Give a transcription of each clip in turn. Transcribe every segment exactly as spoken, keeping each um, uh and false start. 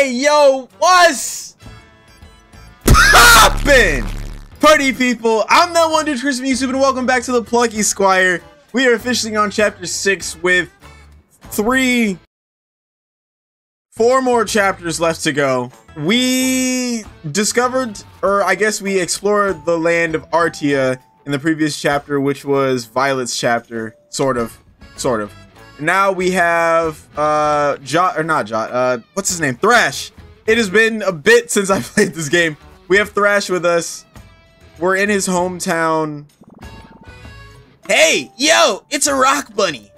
Hey, yo, what's poppin'? Party people, I'm that one dude, Chris from YouTube, and welcome back to the Plucky Squire. We are officially on chapter six with three, four more chapters left to go. We discovered, or I guess we explored the land of Artia in the previous chapter, which was Violet's chapter, sort of, sort of. Now we have uh Jot, or not Jot, uh what's his name? Thrash. It has been a bit since I played this game. We have Thrash with us. We're in his hometown. Hey, yo, it's a rock bunny.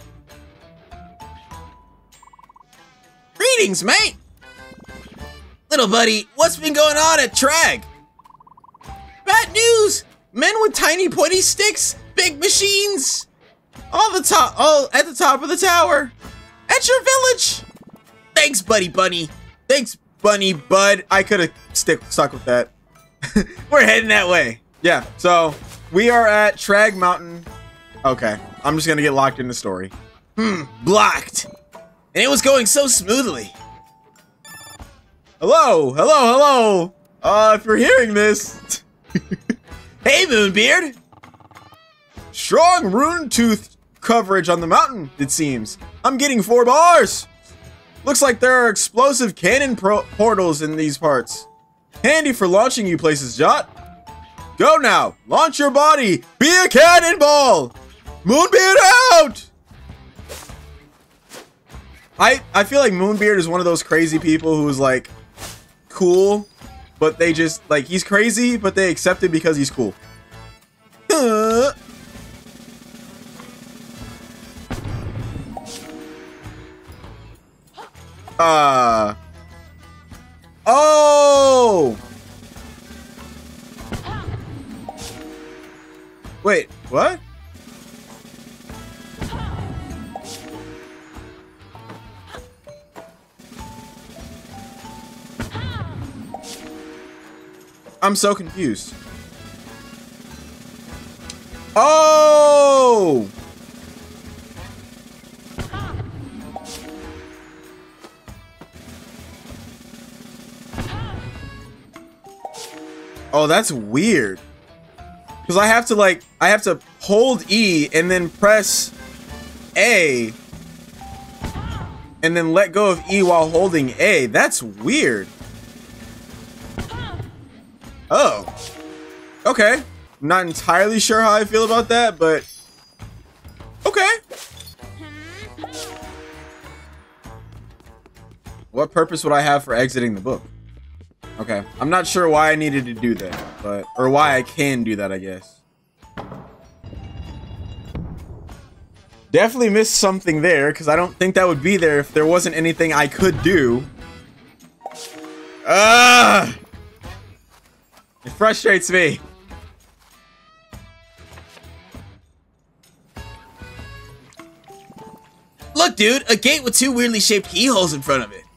Greetings, mate. Little buddy, what's been going on at Trag? Bad news. Men with tiny pointy sticks, big machines. All the top, all at the top of the tower. At your village. Thanks, buddy bunny. Thanks, bunny bud. I could have stick stuck with that. We're heading that way. Yeah, so we are at Trag Mountain. Okay, I'm just gonna get locked in the story. Hmm, blocked. And it was going so smoothly. Hello, hello, hello. Uh, if you're hearing this. Hey, Moonbeard. Strong rune tooth coverage on the mountain, it seems. I'm getting four bars. Looks like there are explosive cannon pro portals in these parts. Handy for launching you places, Jot. Go now, launch your body, be a cannonball. Moonbeard out! I, I feel like Moonbeard is one of those crazy people who's like cool, but they just like, he's crazy, but they accept it because he's cool. Uh. Uh. Oh! Wait, what? I'm so confused. Oh! Oh, that's weird. Because I have to like, I have to hold E and then press A and then let go of E while holding A. That's weird. Oh. Okay. I'm not entirely sure how I feel about that, but okay. What purpose would I have for exiting the book? Okay, I'm not sure why I needed to do that, but, or why I can do that, I guess. Definitely missed something there, because I don't think that would be there if there wasn't anything I could do. Ah! It frustrates me. Look, dude, a gate with two weirdly shaped keyholes in front of it.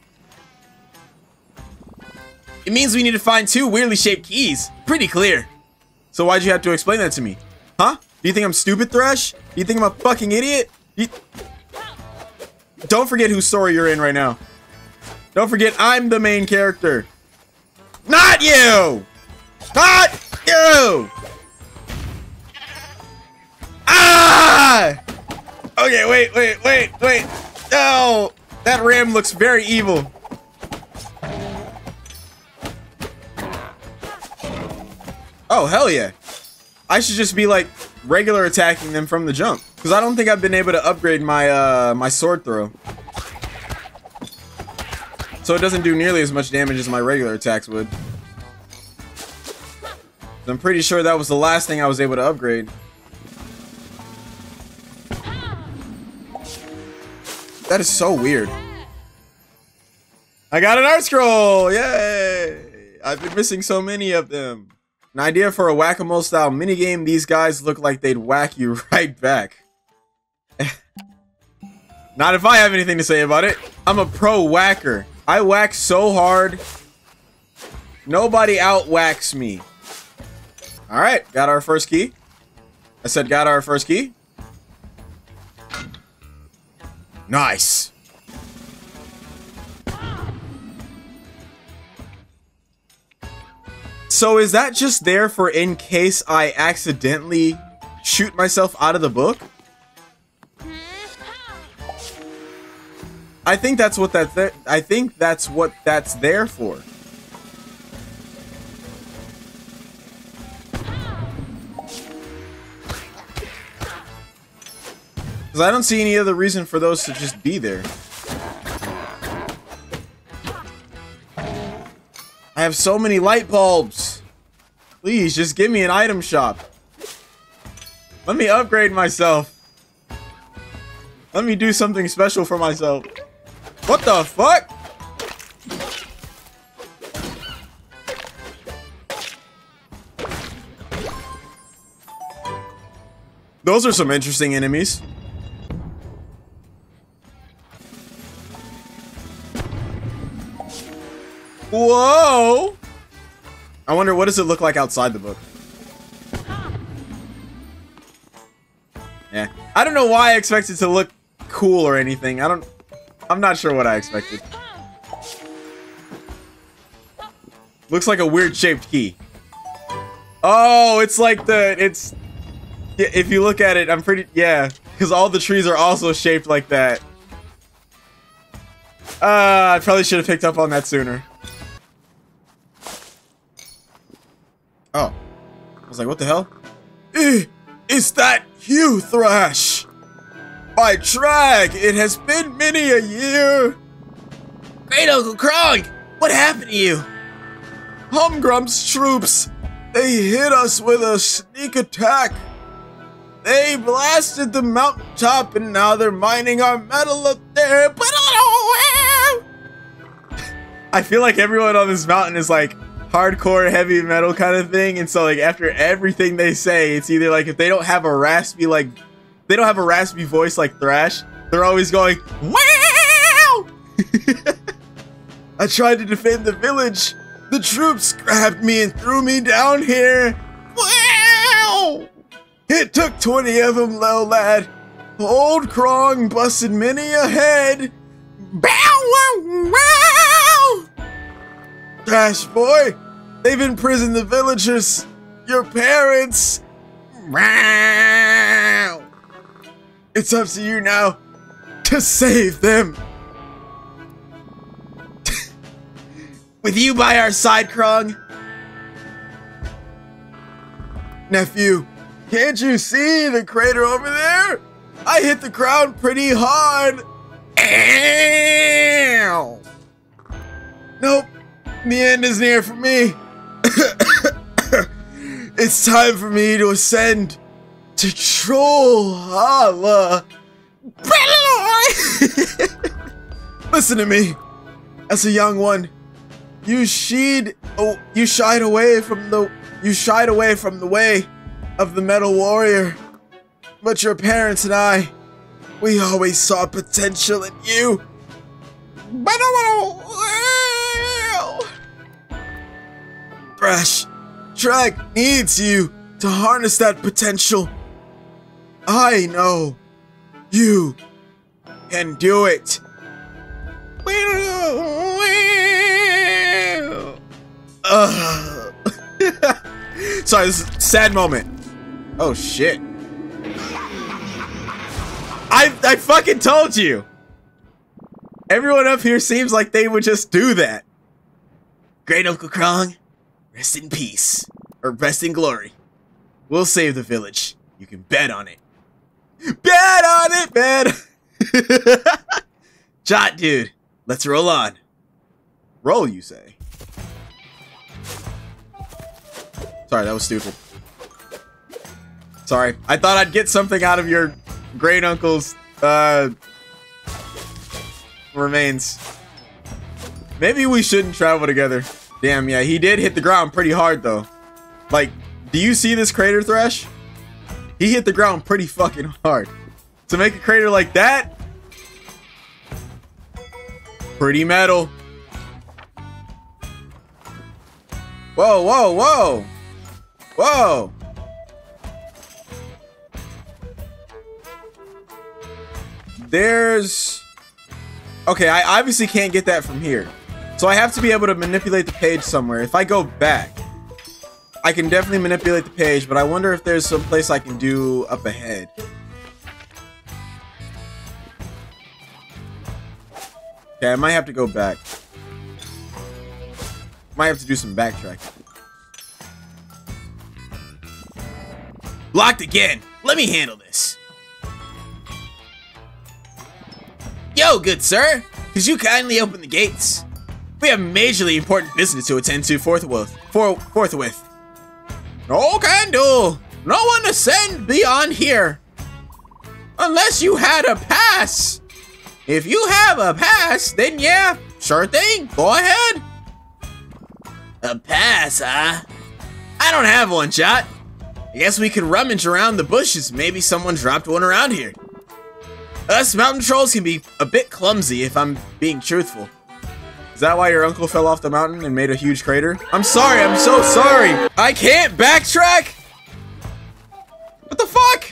It means we need to find two weirdly shaped keys. Pretty clear. So why'd you have to explain that to me? Huh? Do you think I'm stupid, Thrash? Do you think I'm a fucking idiot? You... Don't forget whose story you're in right now. Don't forget I'm the main character. Not you! Not you! Ah! Okay, wait, wait, wait, wait. No! That ram looks very evil. Oh, hell yeah. I should just be like regular attacking them from the jump. Because I don't think I've been able to upgrade my uh, my sword throw. So it doesn't do nearly as much damage as my regular attacks would. I'm pretty sure that was the last thing I was able to upgrade. That is so weird. I got an art scroll! Yay! I've been missing so many of them. An idea for a whack-a-mole style minigame. These guys look like they'd whack you right back. Not if I have anything to say about it. I'm a pro whacker. I whack so hard. Nobody out-whacks me. Alright, got our first key. I said got our first key. Nice. So is that just there for in case I accidentally shoot myself out of the book? I think that's what that's there. I think that's what that's there for. Because I don't see any other reason for those to just be there. I have so many light bulbs. Please, just give me an item shop. Let me upgrade myself. Let me do something special for myself. What the fuck? Those are some interesting enemies. Whoa! I wonder, what does it look like outside the book? Yeah. I don't know why I expected it to look cool or anything. I don't... I'm not sure what I expected. Looks like a weird shaped key. Oh, it's like the... It's... Yeah, if you look at it, I'm pretty... Yeah. Because all the trees are also shaped like that. Uh, I probably should have picked up on that sooner. Oh. I was like, what the hell? Eh, is that you, Thrash? By Trag, it has been many a year. Great Uncle Krog, what happened to you? Humgrump's troops, they hit us with a sneak attack. They blasted the mountaintop and now they're mining our metal up there, but I don't know where. I feel like everyone on this mountain is like hardcore heavy metal kind of thing, and so like after everything they say, it's either like if they don't have a raspy like they don't have a raspy voice like Thrash, they're always going wow. I tried to defend the village. The troops grabbed me and threw me down here. Wow! It took twenty of them, little lad. Old Krong busted many a head. Bow wow wow! Trash boy, they've imprisoned the villagers. Your parents. Wow! It's up to you now to save them. With you by our side, Krong. Nephew, can't you see the crater over there? I hit the ground pretty hard. Ow! Nope, the end is near for me. It's time for me to ascend to Trollhalla. Listen to me. As a young one, you shied, oh, you shied away from the, you shied away from the way of the Metal Warrior. But your parents and I, we always saw potential in you. Thrash, Trag needs you to harness that potential. I know you can do it. Uh. Sorry, this is a sad moment. Oh shit. I I fucking told you. Everyone up here seems like they would just do that. Great Uncle Krong, rest in peace. Or rest in glory. We'll save the village. You can bet on it. Bet on it, bet. Jot, dude, let's roll on. Roll, you say? Sorry, that was stupid. Sorry, I thought I'd get something out of your great uncle's uh, remains. Maybe we shouldn't travel together. Damn, yeah, he did hit the ground pretty hard though. Like, do you see this crater, Thrash? He hit the ground pretty fucking hard. To make a crater like that, pretty metal. Whoa, whoa, whoa. Whoa. There's... Okay, I obviously can't get that from here. So I have to be able to manipulate the page somewhere. If I go back, I can definitely manipulate the page, but I wonder if there's some place I can do up ahead. Okay, I might have to go back. Might have to do some backtracking. Locked again. Let me handle this. Yo, good sir. Could you kindly open the gates? We have majorly important business to attend to forthwith. For, forthwith. No can do. No one to send beyond here. Unless you had a pass. If you have a pass, then yeah, sure thing. Go ahead. A pass, huh? I don't have one, Jot. I guess we could rummage around the bushes. Maybe someone dropped one around here. Us mountain trolls can be a bit clumsy if I'm being truthful. Is that why your uncle fell off the mountain and made a huge crater? I'm sorry, I'm so sorry. I can't backtrack. What the fuck?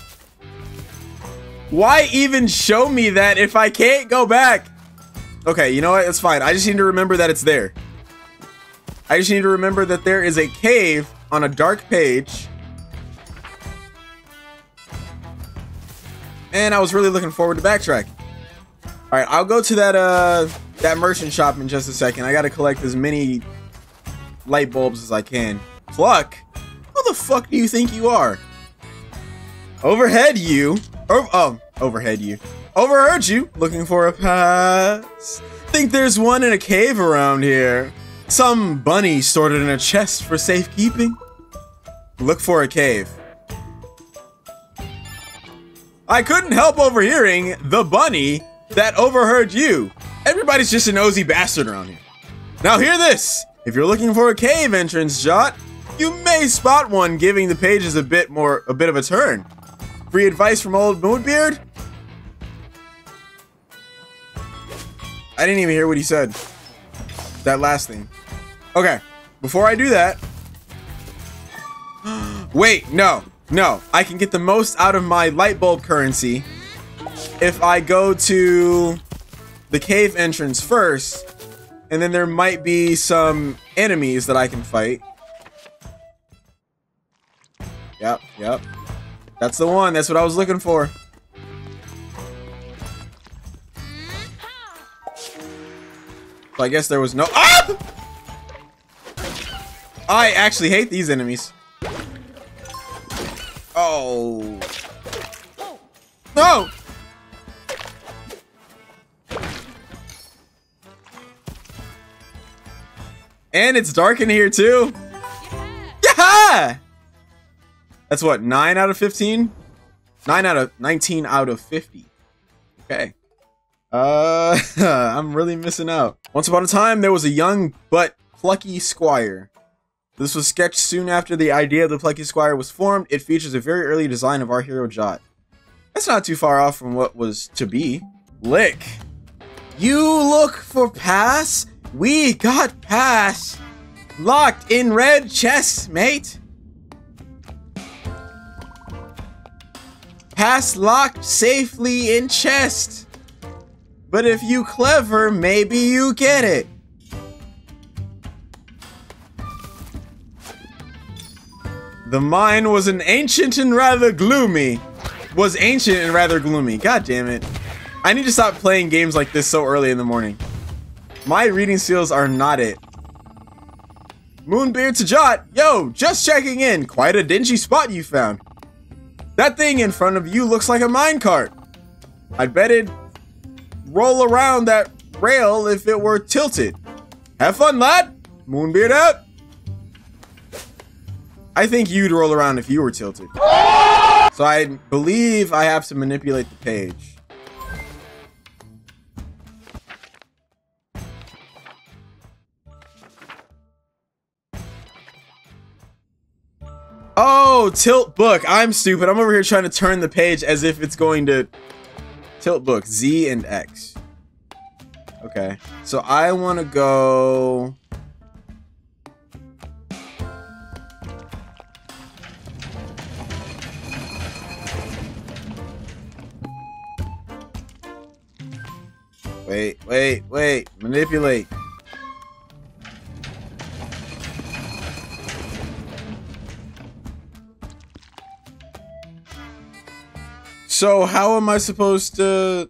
Why even show me that if I can't go back? Okay, you know what? It's fine. I just need to remember that it's there. I just need to remember that there is a cave on a dark page. And I was really looking forward to backtrack. All right, I'll go to that uh that merchant shop in just a second. I gotta collect as many light bulbs as I can. Pluck? Who the fuck do you think you are? Overhead you. Oh, oh, overhead you. Overheard you. Looking for a pass. Think there's one in a cave around here. Some bunny stored it in a chest for safekeeping. Look for a cave. I couldn't help overhearing the bunny that overheard you. Everybody's just a nosy bastard around here. Now hear this. If you're looking for a cave entrance, Jot, you may spot one giving the pages a bit more, a bit of a turn. Free advice from old Moonbeard? I didn't even hear what he said. That last thing. Okay, before I do that. Wait, no. No, I can get the most out of my light bulb currency if I go to the cave entrance first, and then there might be some enemies that I can fight. Yep, yep. That's the one. That's what I was looking for. So I guess there was no... Ah! I actually hate these enemies. Oh. No! And it's dark in here too. Yeah! That's what, nine out of fifteen? nine out of nineteen out of fifty. Okay. Uh, I'm really missing out. Once upon a time, there was a young but plucky squire. This was sketched soon after the idea of the Plucky Squire was formed. It features a very early design of our hero Jot. That's not too far off from what was to be. Lick. You look for pass? We got pass. Locked in red chest, mate. Pass locked safely in chest. But if you clever, maybe you get it. The mine was an ancient and rather gloomy. Was ancient and rather gloomy. God damn it. I need to stop playing games like this so early in the morning. My reading skills are not it. Moonbeard to Jot. Yo, just checking in. Quite a dingy spot you found. That thing in front of you looks like a minecart. I'd bet it'd roll around that rail if it were tilted. Have fun, lad. Moonbeard out. I think you'd roll around if you were tilted. So I believe I have to manipulate the page. Oh, tilt book. I'm stupid. I'm over here trying to turn the page as if it's going to tilt book. Z and X. Okay. So I want to go... Wait, wait, wait. Manipulate. So how am I supposed to...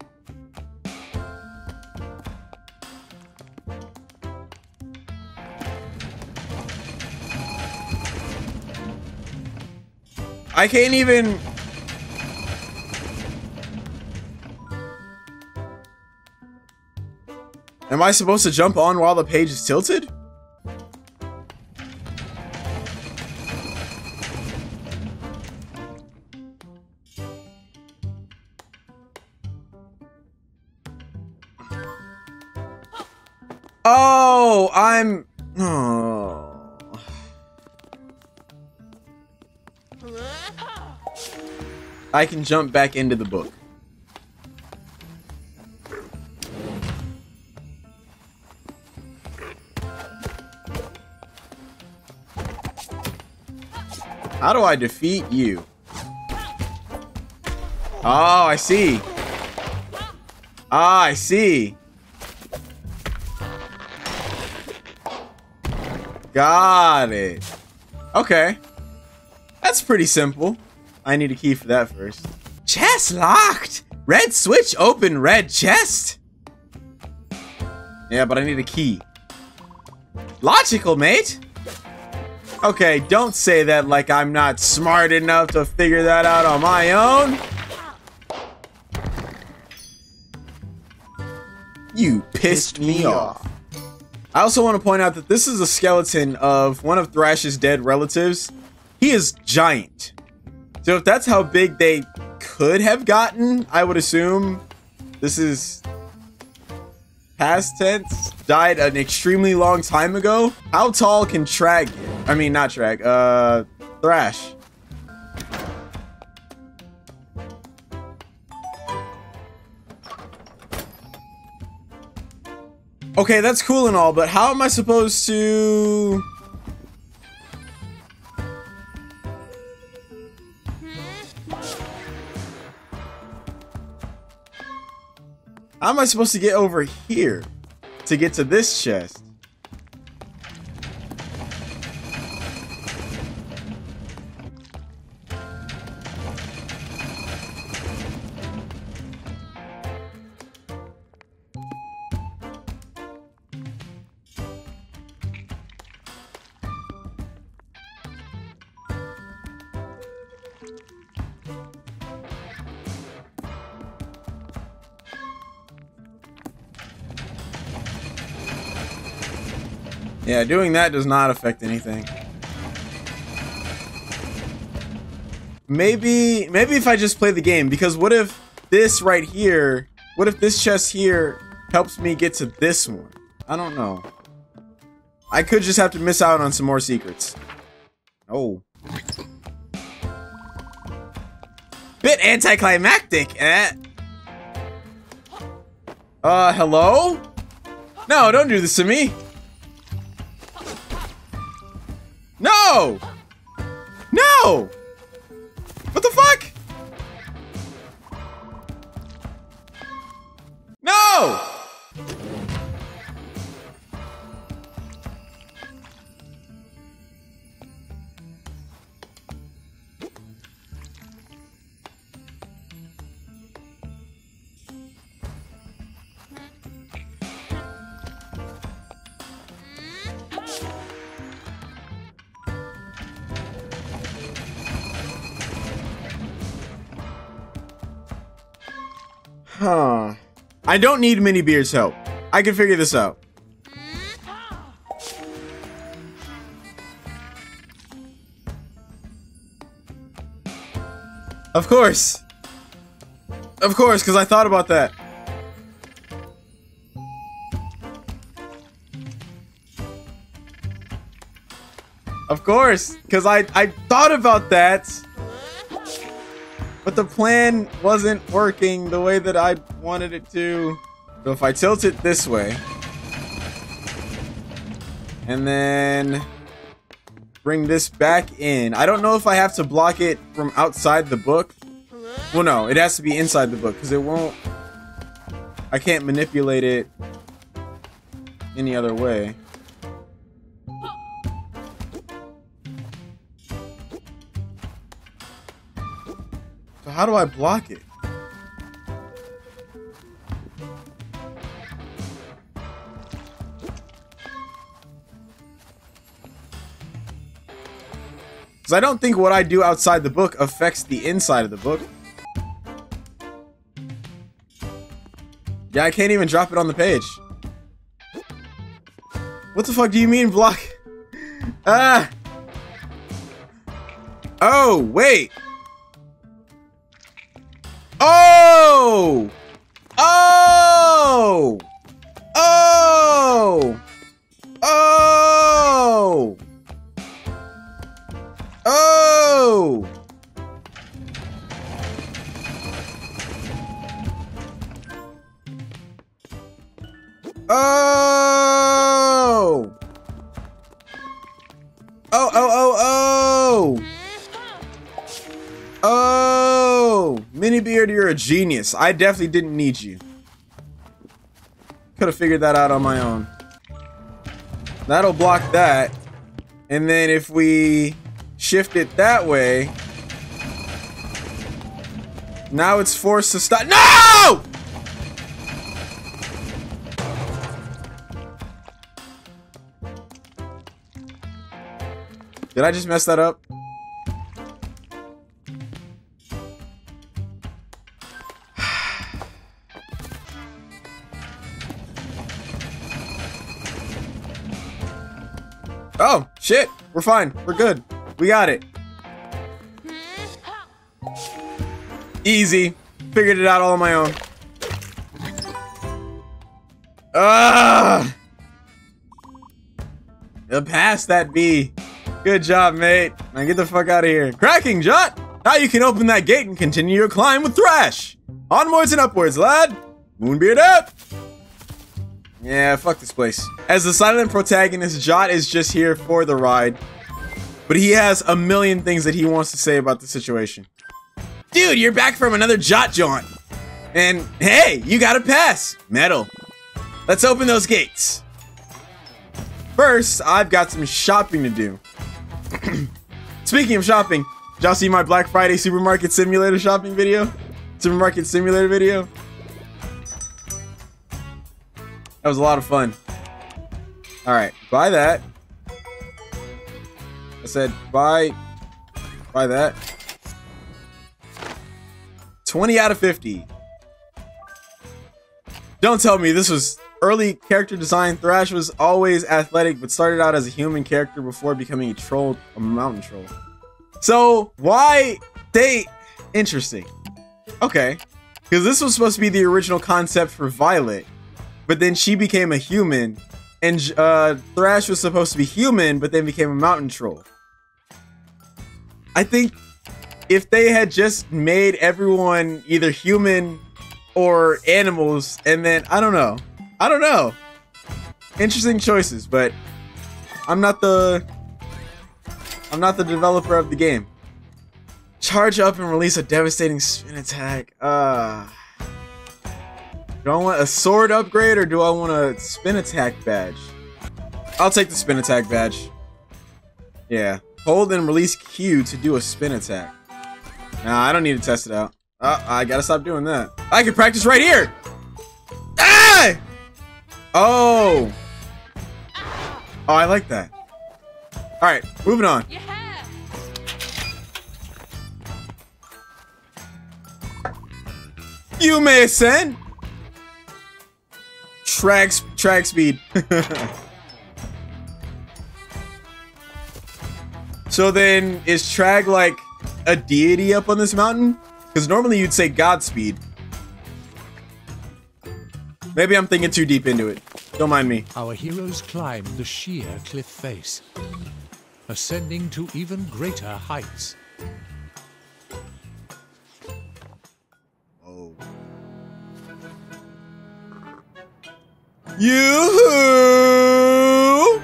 I can't even... Am I supposed to jump on while the page is tilted? Oh, I'm... Oh. I can jump back into the book. How do I defeat you? Oh, I see. Ah, I see. Got it. Okay. That's pretty simple. I need a key for that first. Chest locked! Red switch open red chest! Yeah, but I need a key. Logical, mate! Okay, don't say that like I'm not smart enough to figure that out on my own. You pissed me off. I also want to point out that this is a skeleton of one of Thrash's dead relatives. He is giant. So if that's how big they could have gotten, I would assume this is past tense. Died an extremely long time ago. How tall can Trag get? I mean, not Trag, uh, Thrash. Okay, that's cool and all, but how am I supposed to... How am I supposed to get over here to get to this chest? Yeah, doing that does not affect anything. Maybe, maybe if I just play the game, because what if this right here, what if this chest here helps me get to this one? I don't know. I could just have to miss out on some more secrets. Oh. Bit anticlimactic, eh? Uh, hello? No, don't do this to me. No! No! What the fuck? No! Huh. I don't need Minibeard's help. I can figure this out. Of course. Of course, because I thought about that. Of course, because I, I thought about that. But the plan wasn't working the way that I wanted it to. So if I tilt it this way, and then bring this back in. I don't know if I have to block it from outside the book. Well, no, it has to be inside the book because it won't. I can't manipulate it any other way. So how do I block it? Because I don't think what I do outside the book affects the inside of the book. Yeah, I can't even drop it on the page. What the fuck do you mean block? Ah! Oh, wait! Oh! Oh! Oh! Oh! Oh! Oh! Oh, oh, oh, oh! Oh! Minibeard, you're a genius. I definitely didn't need you. Could have figured that out on my own. That'll block that. And then if we shift it that way, now it's forced to stop. No! Did I just mess that up? Oh, shit. We're fine. We're good. We got it. Easy. Figured it out all on my own. Ah! Pass that B. Good job, mate. Now get the fuck out of here. Cracking, Jot! Now you can open that gate and continue your climb with Thrash. Onwards and upwards, lad. Moonbeard up. Yeah, fuck this place. As the silent protagonist, Jot is just here for the ride. But he has a million things that he wants to say about the situation. Dude, you're back from another Jot jaunt. And hey, you got a pass. Metal. Let's open those gates. First, I've got some shopping to do. Speaking of shopping, did y'all see my Black Friday Supermarket Simulator shopping video? Supermarket Simulator video? That was a lot of fun. Alright, buy that. I said buy, buy that. twenty out of fifty. Don't tell me this was early character design. Thrash was always athletic, but started out as a human character before becoming a troll, a mountain troll. So why they, interesting. Okay, because this was supposed to be the original concept for Violet, but then she became a human, and uh, Thrash was supposed to be human, but then became a mountain troll. I think if they had just made everyone either human or animals, and then, I don't know. I don't know. Interesting choices, but I'm not the I'm not the developer of the game. Charge up and release a devastating spin attack. Uh, do I want a sword upgrade or do I want a spin attack badge? I'll take the spin attack badge. Yeah. Hold and release Q to do a spin attack. Nah, I don't need to test it out. Uh, I gotta stop doing that. I can practice right here! Ah! Oh! Oh, I like that. Alright, moving on. Yeah. You may ascend! Track, track speed. So then, is Trag like a deity up on this mountain? Because normally you'd say Godspeed. Maybe I'm thinking too deep into it. Don't mind me. Our heroes climb the sheer cliff face, ascending to even greater heights. Oh. Yoo-hoo!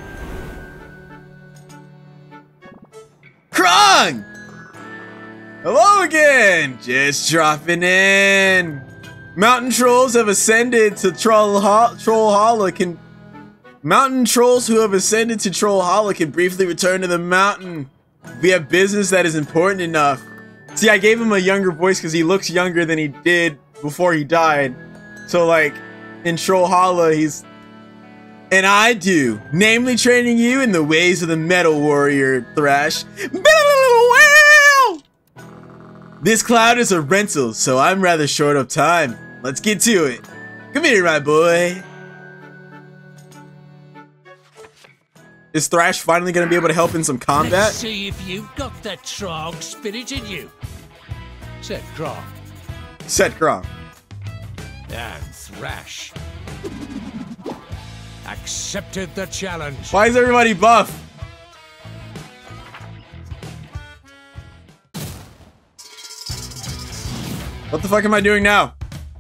Krong! Hello again! Just dropping in. Mountain trolls have ascended to Troll Ho Troll Hollow can Mountain trolls who have ascended to Troll Hollow can briefly return to the mountain. We have business that is important enough. See, I gave him a younger voice because he looks younger than he did before he died. So like in Troll Hollow, he's and I do, namely training you in the ways of the Metal Warrior, Thrash. This cloud is a rental, so I'm rather short of time. Let's get to it. Come here, my boy. Is Thrash finally gonna be able to help in some combat? Let's see if you've got the Trog spirit in you. Said Grom. Said Grom. And Thrash accepted the challenge. Why is everybody buff? What the fuck am I doing now?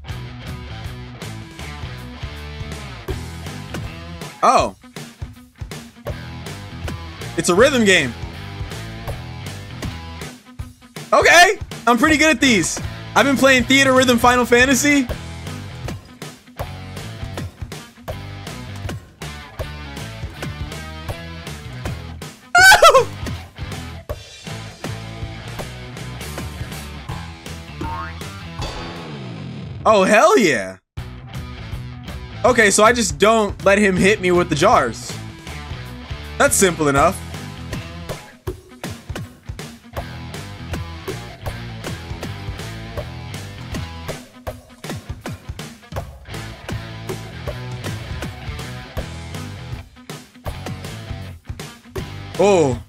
Oh. It's a rhythm game. Okay, I'm pretty good at these. I've been playing Theater Rhythm Final Fantasy. Oh, hell yeah. Okay, so I just don't let him hit me with the jars. That's simple enough. Oh.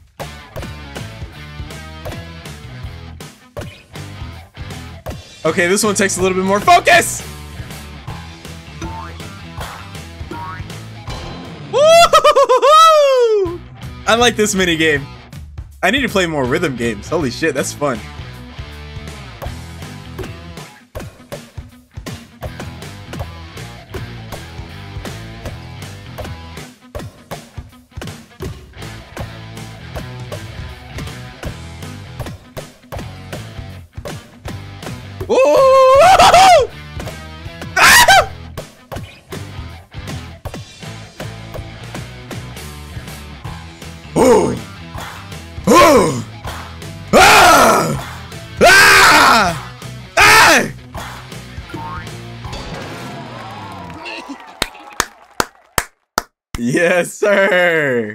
Okay, this one takes a little bit more focus! Woo-hoo-hoo-hoo-hoo! I like this mini game. I need to play more rhythm games. Holy shit, that's fun. Yes, sir.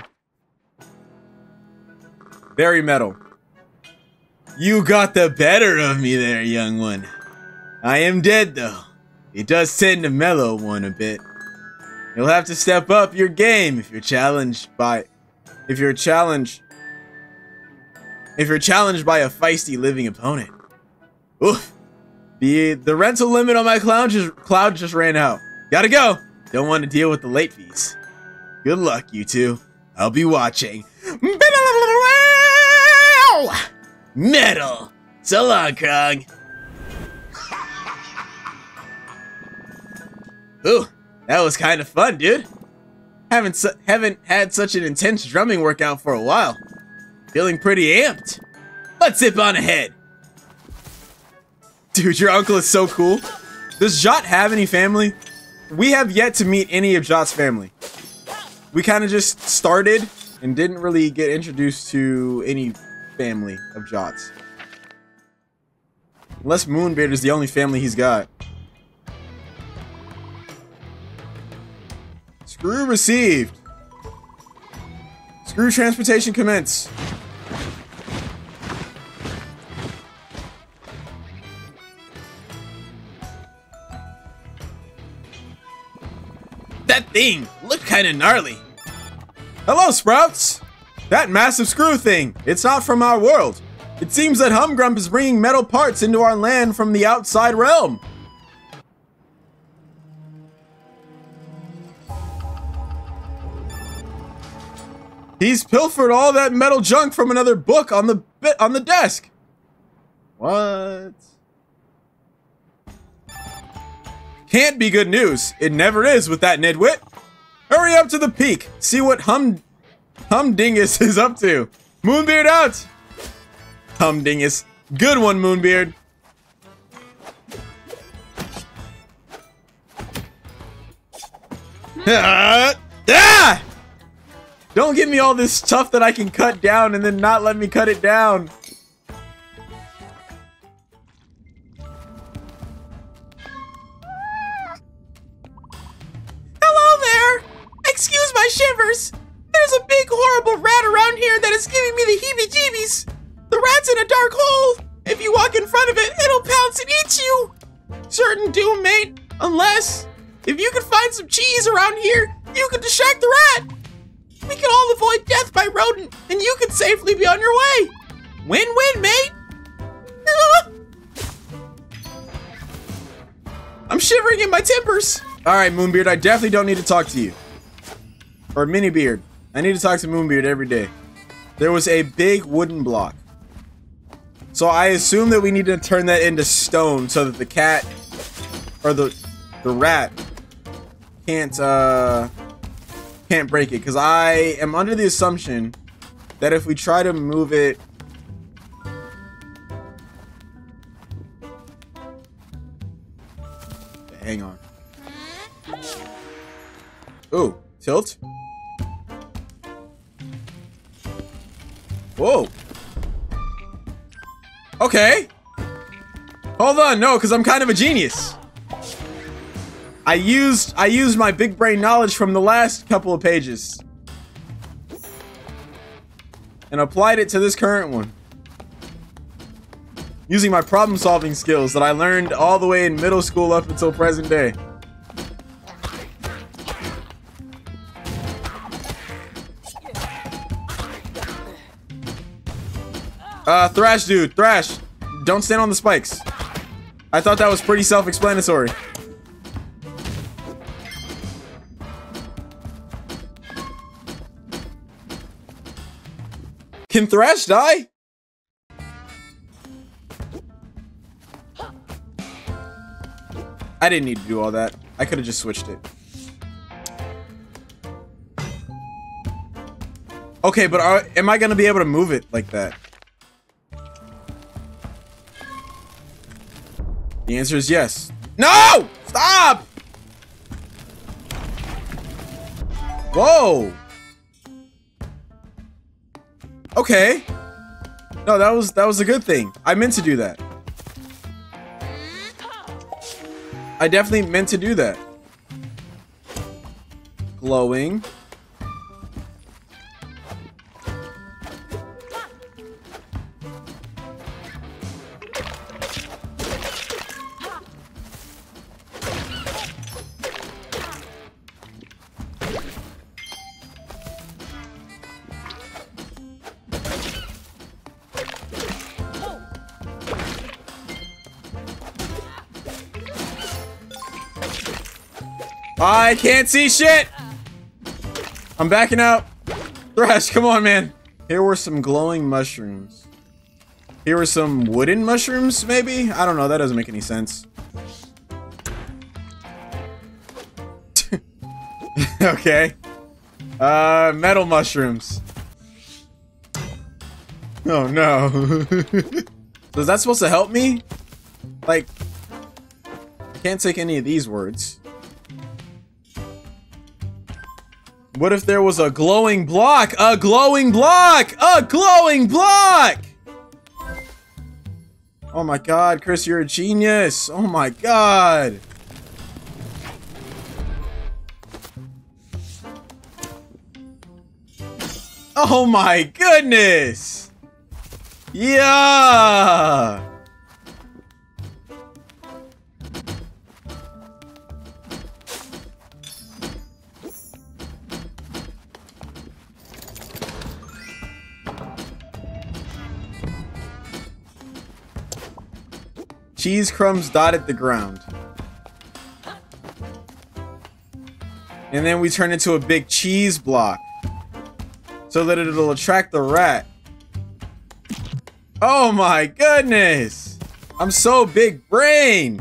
Very metal. You got the better of me there, young one. I am dead, though. It does tend to mellow one a bit. You'll have to step up your game if you're challenged by... If you're challenged... If you're challenged by a feisty living opponent. Oof. The, the rental limit on my cloud just, cloud just ran out. Gotta go. Don't want to deal with the late fees. Good luck, you two. I'll be watching. Metal! So long, Krog. Ooh, that was kind of fun, dude. Haven't su haven't had such an intense drumming workout for a while. Feeling pretty amped. Let's zip on ahead. Dude, your uncle is so cool. Does Jot have any family? We have yet to meet any of Jot's family. We kind of just started and didn't really get introduced to any family of Jot's. Unless Moonbeard is the only family he's got. Screw received. Screw transportation commence. That thing looked kind of gnarly. Hello, Sprouts! That massive screw thing, it's not from our world. It seems that Humgrump is bringing metal parts into our land from the outside realm. He's pilfered all that metal junk from another book on the bit on the desk. What? Can't be good news. It never is with that nitwit. Hurry up to the peak. See what Hum Humdingus is up to. Moonbeard out. Humdingus. Good one, Moonbeard. Ah! Ah! Don't give me all this stuff that I can cut down and then not let me cut it down. Hello there! Excuse my shivers! There's a big horrible rat around here that is giving me the heebie-jeebies! The rat's in a dark hole, If you walk in front of it, it'll pounce and eat you. Certain doom, mate. Unless, if you can find some cheese around here, you can distract the rat. We can all avoid death by rodent, and you can safely be on your way. Win-win, mate. I'm shivering in my timbers. All right, Moonbeard, I definitely don't need to talk to you. Or Minibeard. I need to talk to Moonbeard every day. There was a big wooden block. So I assume that we need to turn that into stone so that the cat or the the rat can't uh can't break it. Because I am under the assumption that if we try to move it hang on. Ooh, tilt. Whoa. Okay. Hold on, no, because I'm kind of a genius. I used I used my big brain knowledge from the last couple of pages and applied it to this current one. Using my problem solving skills that I learned all the way in middle school up until present day. Uh, Thrash dude, Thrash, don't stand on the spikes. I thought that was pretty self-explanatory. Can Thrash die? I didn't need to do all that. I could have just switched it. Okay, but are, am I gonna be able to move it like that? The answer is yes. No! Stop! Whoa! Okay. No, that was that was a good thing. I meant to do that. I definitely meant to do that. Glowing. I can't see shit! I'm backing out. Thrash, come on, man. Here were some glowing mushrooms. Here were some wooden mushrooms, maybe? I don't know, that doesn't make any sense. Okay. Uh, metal mushrooms. Oh, no. So is that supposed to help me? Like, I can't take any of these words. What if there was a glowing block? A glowing block! A glowing block! Oh my god, Chris, you're a genius. Oh my god. Oh my goodness. Yeah. Cheese crumbs dotted the ground. And then we turn into a big cheese block so that it'll attract the rat. Oh my goodness! I'm so big brain!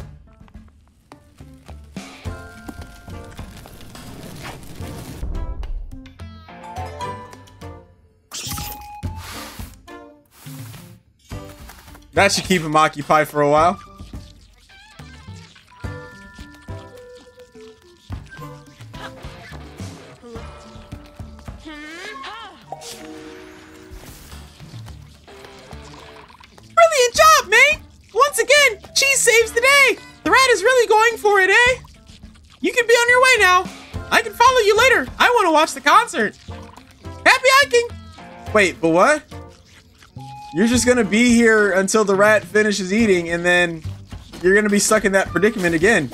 That should keep him occupied for a while. Brilliant job, mate! Once again, cheese saves the day! The rat is really going for it, eh? You can be on your way now. I can follow you later. I want to watch the concert. Happy hiking! Wait, but what? You're just gonna be here until the rat finishes eating, and then you're gonna be stuck in that predicament again.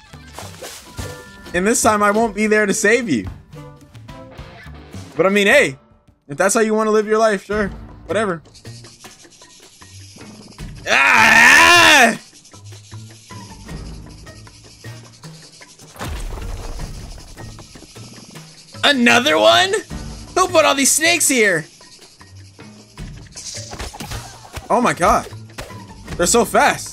And this time I won't be there to save you. But I mean, hey, if that's how you want to live your life, sure, whatever. Ah! Another one? Who put all these snakes here? Oh my god. They're so fast.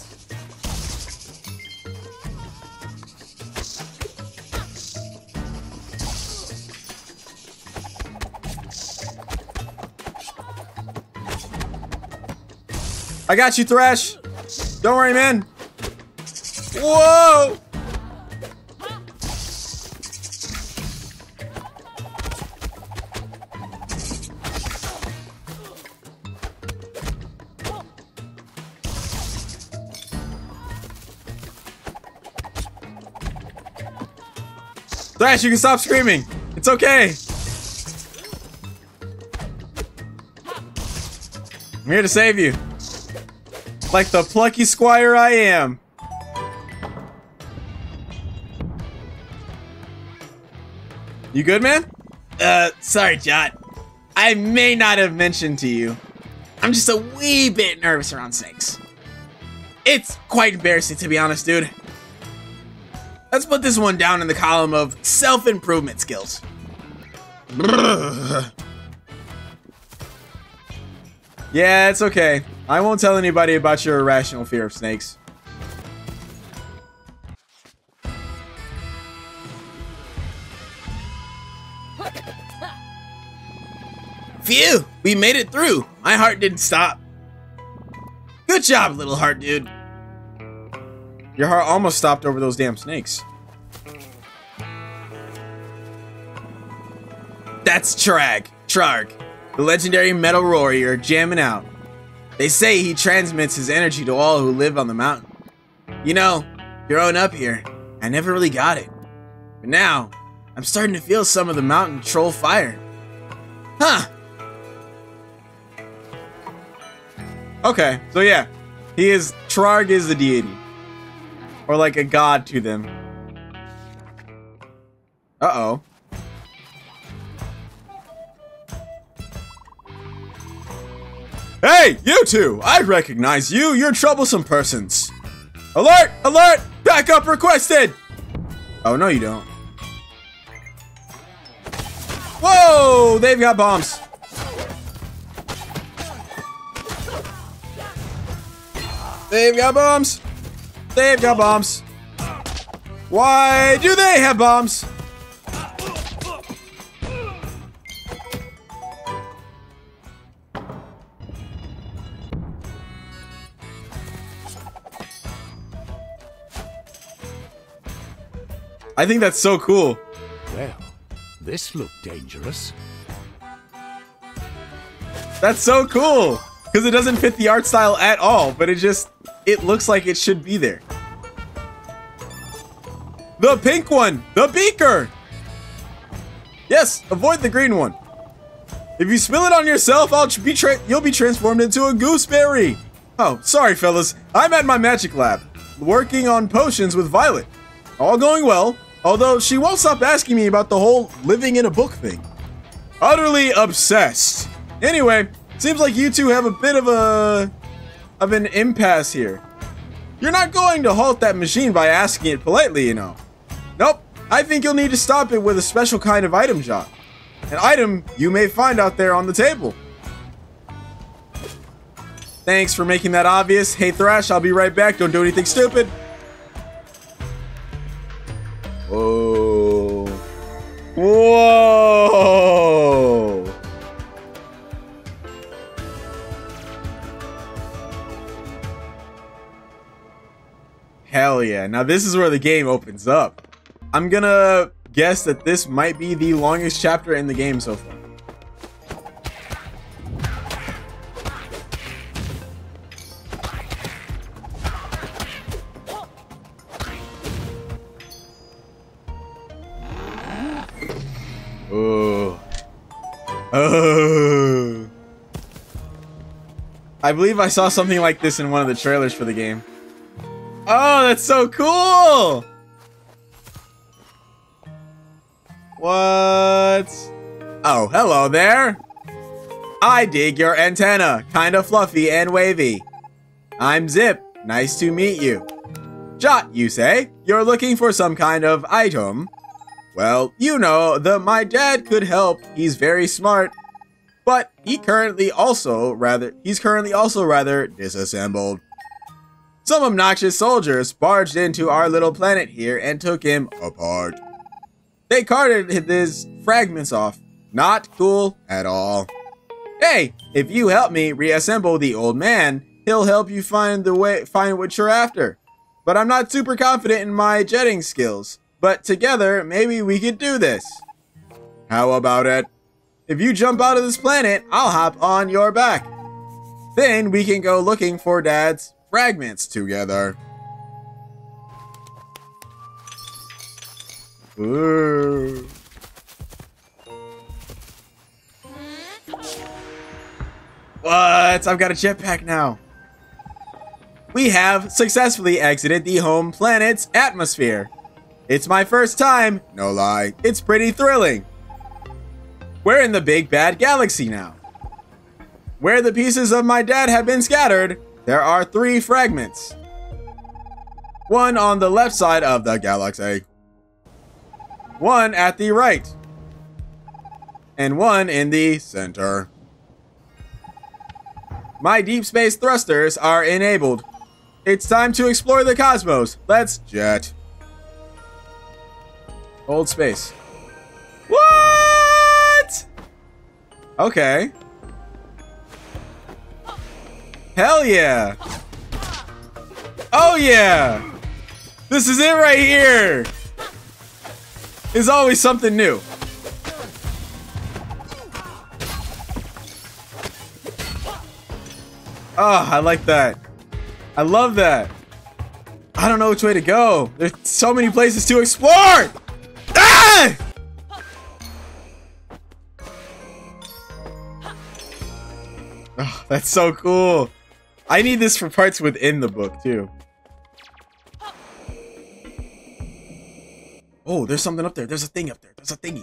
I got you, Thrash. Don't worry, man. Whoa! Thrash, you can stop screaming. It's okay. I'm here to save you. Like the plucky squire I am. You good, man? Uh, sorry, Jot. I may not have mentioned to you. I'm just a wee bit nervous around snakes. It's quite embarrassing, to be honest, dude. Let's put this one down in the column of self-improvement skills. Yeah, it's okay. I won't tell anybody about your irrational fear of snakes. Phew, we made it through. My heart didn't stop. Good job, little heart dude. Your heart almost stopped over those damn snakes. That's Trag, Trarg, the legendary metal warrior jamming out. They say he transmits his energy to all who live on the mountain. You know, growing up here, I never really got it. But now, I'm starting to feel some of the mountain troll fire. Huh. Okay, so yeah. He is... Trarg is the deity. Or like a god to them. Uh-oh. Hey, you two! I recognize you! You're troublesome persons! Alert! Alert! Backup requested! Oh, no you don't. Whoa! They've got bombs. They've got bombs. They've got bombs. Why do they have bombs? I think that's so cool. Well, this looked dangerous. That's so cool. Because it doesn't fit the art style at all, but it just, it looks like it should be there. The pink one, the beaker. Yes, avoid the green one. If you spill it on yourself, I'll be tra you'll be transformed into a gooseberry. Oh, sorry fellas, I'm at my magic lab, working on potions with Violet. All going well, although she won't stop asking me about the whole living in a book thing. Utterly obsessed. Anyway, seems like you two have a bit of a of an impasse here. You're not going to halt that machine by asking it politely, you know. Nope, I think you'll need to stop it with a special kind of item shop. An item you may find out there on the table. Thanks for making that obvious. Hey Thrash, I'll be right back. Don't do anything stupid. Whoa. Whoa. Hell yeah. Now this is where the game opens up. I'm gonna guess that this might be the longest chapter in the game so far. Oh. Oh. I believe I saw something like this in one of the trailers for the game. Oh, that's so cool! What? Oh, hello there. I dig your antenna. Kinda fluffy and wavy. I'm Zip. Nice to meet you. Jot, you say? You're looking for some kind of item? Well, you know, the my dad could help. He's very smart. But he currently also rather he's currently also rather disassembled. Some obnoxious soldiers barged into our little planet here and took him apart. They carted his fragments off. Not cool at all. Hey, if you help me reassemble the old man, he'll help you find the way find what you're after. But I'm not super confident in my jetting skills. But together, maybe we could do this. How about it? If you jump out of this planet, I'll hop on your back. Then we can go looking for Dad's fragments together. Ooh. What? I've got a jetpack now. We have successfully exited the home planet's atmosphere. It's my first time, no lie. It's pretty thrilling. We're in the big bad galaxy now. Where the pieces of my dad have been scattered, there are three fragments. One on the left side of the galaxy. One at the right. And one in the center. My deep space thrusters are enabled. It's time to explore the cosmos. Let's jet. Hold space. What? Okay. Hell yeah. Oh yeah. This is it right here. There's always something new. Oh, I like that. I love that. I don't know which way to go. There's so many places to explore. Ah! Oh, that's so cool. I need this for parts within the book too. Oh, there's something up there. There's a thing up there. There's a thingy.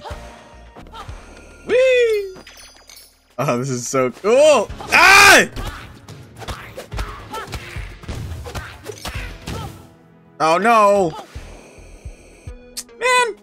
Whee! Oh, this is so cool. Ah! Oh no! Man!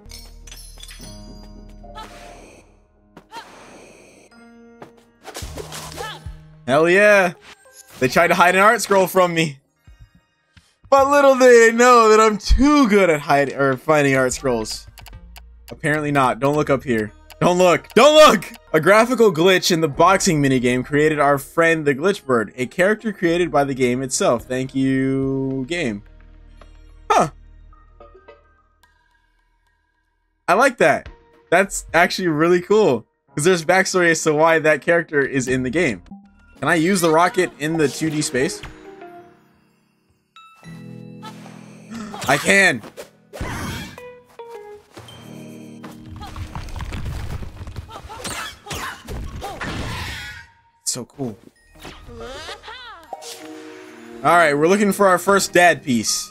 Hell yeah! They tried to hide an art scroll from me. But little did they know that I'm too good at hiding or finding art scrolls. Apparently not. Don't look up here. Don't look. Don't look! A graphical glitch in the boxing minigame created our friend the Glitch Bird, a character created by the game itself. Thank you, game. Huh. I like that. That's actually really cool. Because there's backstory as to why that character is in the game. Can I use the rocket in the two D space? I can. So cool. Alright, we're looking for our first dad piece.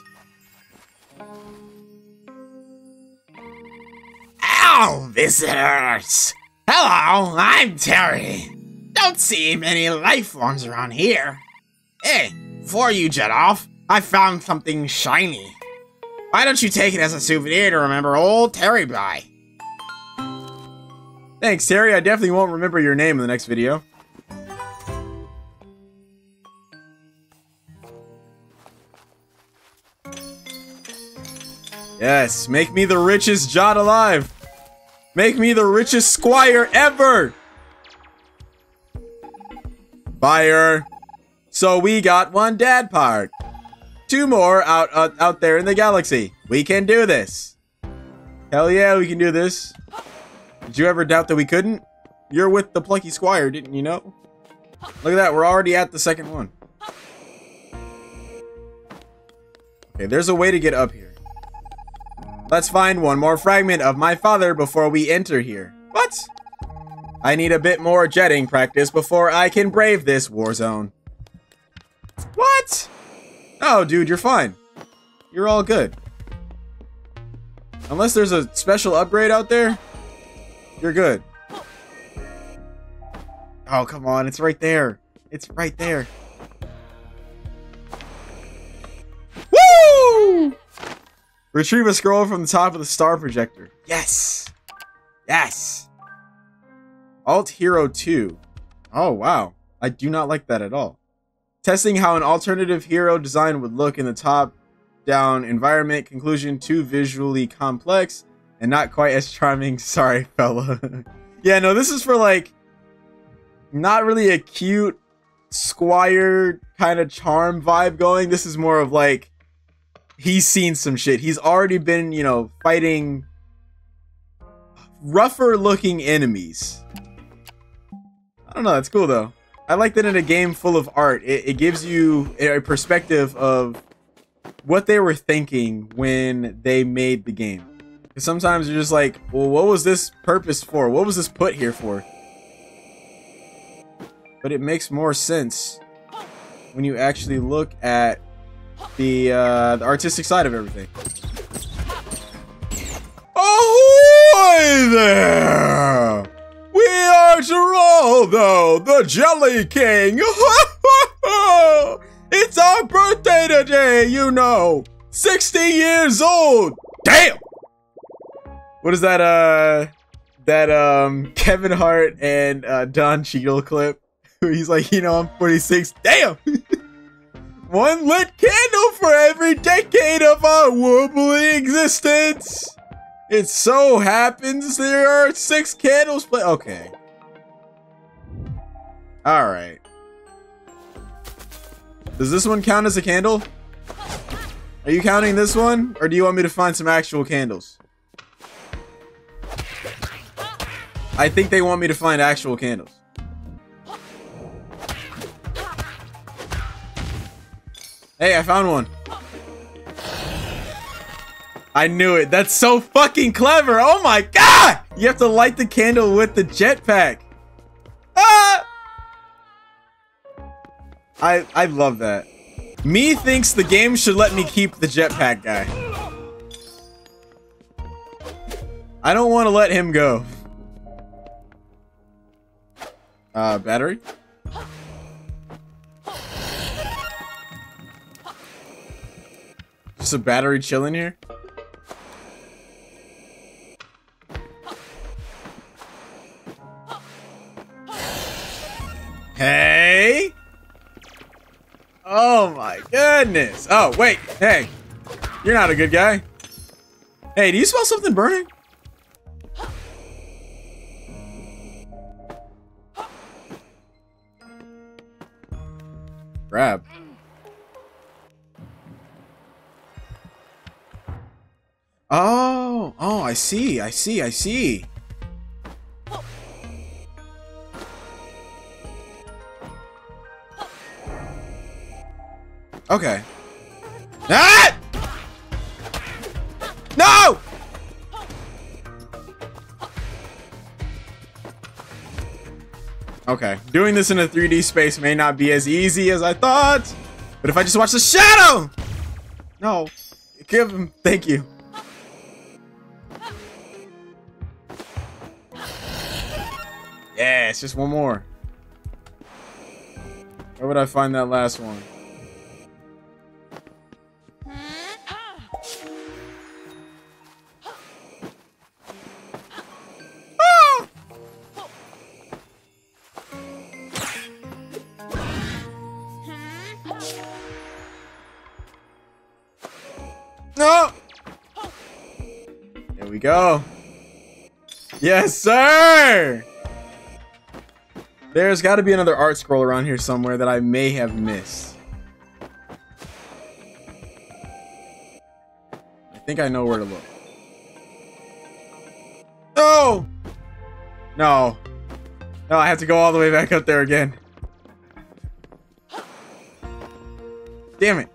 Ow, visitors! Hello, I'm Terry. Don't see many life forms around here. Hey, before you jet off, I found something shiny. Why don't you take it as a souvenir to remember old Terry by? Thanks, Terry. I definitely won't remember your name in the next video. Yes, make me the richest Jot alive. Make me the richest squire ever. Fire. So we got one dad part. Two more out uh, out there in the galaxy. We can do this. Hell yeah, we can do this. Did you ever doubt that we couldn't? You're with the plucky squire, didn't you know? Look at that, we're already at the second one. Okay, there's a way to get up here. Let's find one more fragment of my father before we enter here. What? I need a bit more jetting practice before I can brave this war zone. No, dude, you're fine. You're all good. Unless there's a special upgrade out there, you're good. Oh, come on. It's right there. It's right there. Woo! Retrieve a scroll from the top of the star projector. Yes. Yes. Alt Hero two. Oh, wow. I do not like that at all. Testing how an alternative hero design would look in the top-down environment. Conclusion, too visually complex and not quite as charming. Sorry, fella. Yeah, no, this is for, like, not really a cute Squire kind of charm vibe going. This is more of, like, he's seen some shit. He's already been, you know, fighting rougher-looking enemies. I don't know, that's cool, though. I like that in a game full of art, it, it gives you a perspective of what they were thinking when they made the game. Because sometimes you're just like, well, what was this purpose for? What was this put here for? But it makes more sense when you actually look at the, uh, the artistic side of everything. Ahoy there! We are Geraldo, the Jelly King. It's our birthday today, you know. sixty years old. Damn. What is that, uh, that, um, Kevin Hart and, uh, Don Cheadle clip? He's like, you know, I'm forty-six. Damn. One lit candle for every decade of our wobbly existence. It so happens there are six candles play. Okay. All right. Does this one count as a candle? Are you counting this one? Or do you want me to find some actual candles? I think they want me to find actual candles. Hey, I found one. I knew it. That's so fucking clever. Oh my god! You have to light the candle with the jetpack. Ah! I I love that. Me thinks the game should let me keep the jetpack guy. I don't want to let him go. Uh, battery? Just a battery chilling here? Hey! Oh my goodness! Oh, wait, hey. You're not a good guy. Hey, do you smell something burning? Grab. Oh, oh, I see, I see, I see. Okay. Ah! No! Okay, doing this in a three D space may not be as easy as I thought, but if I just watch the shadow! No, give him, thank you. Yeah, it's just one more. Where would I find that last one? No! There we go. Yes, sir! There's got to be another art scroll around here somewhere that I may have missed. I think I know where to look. No! No. No, I have to go all the way back up there again. Damn it.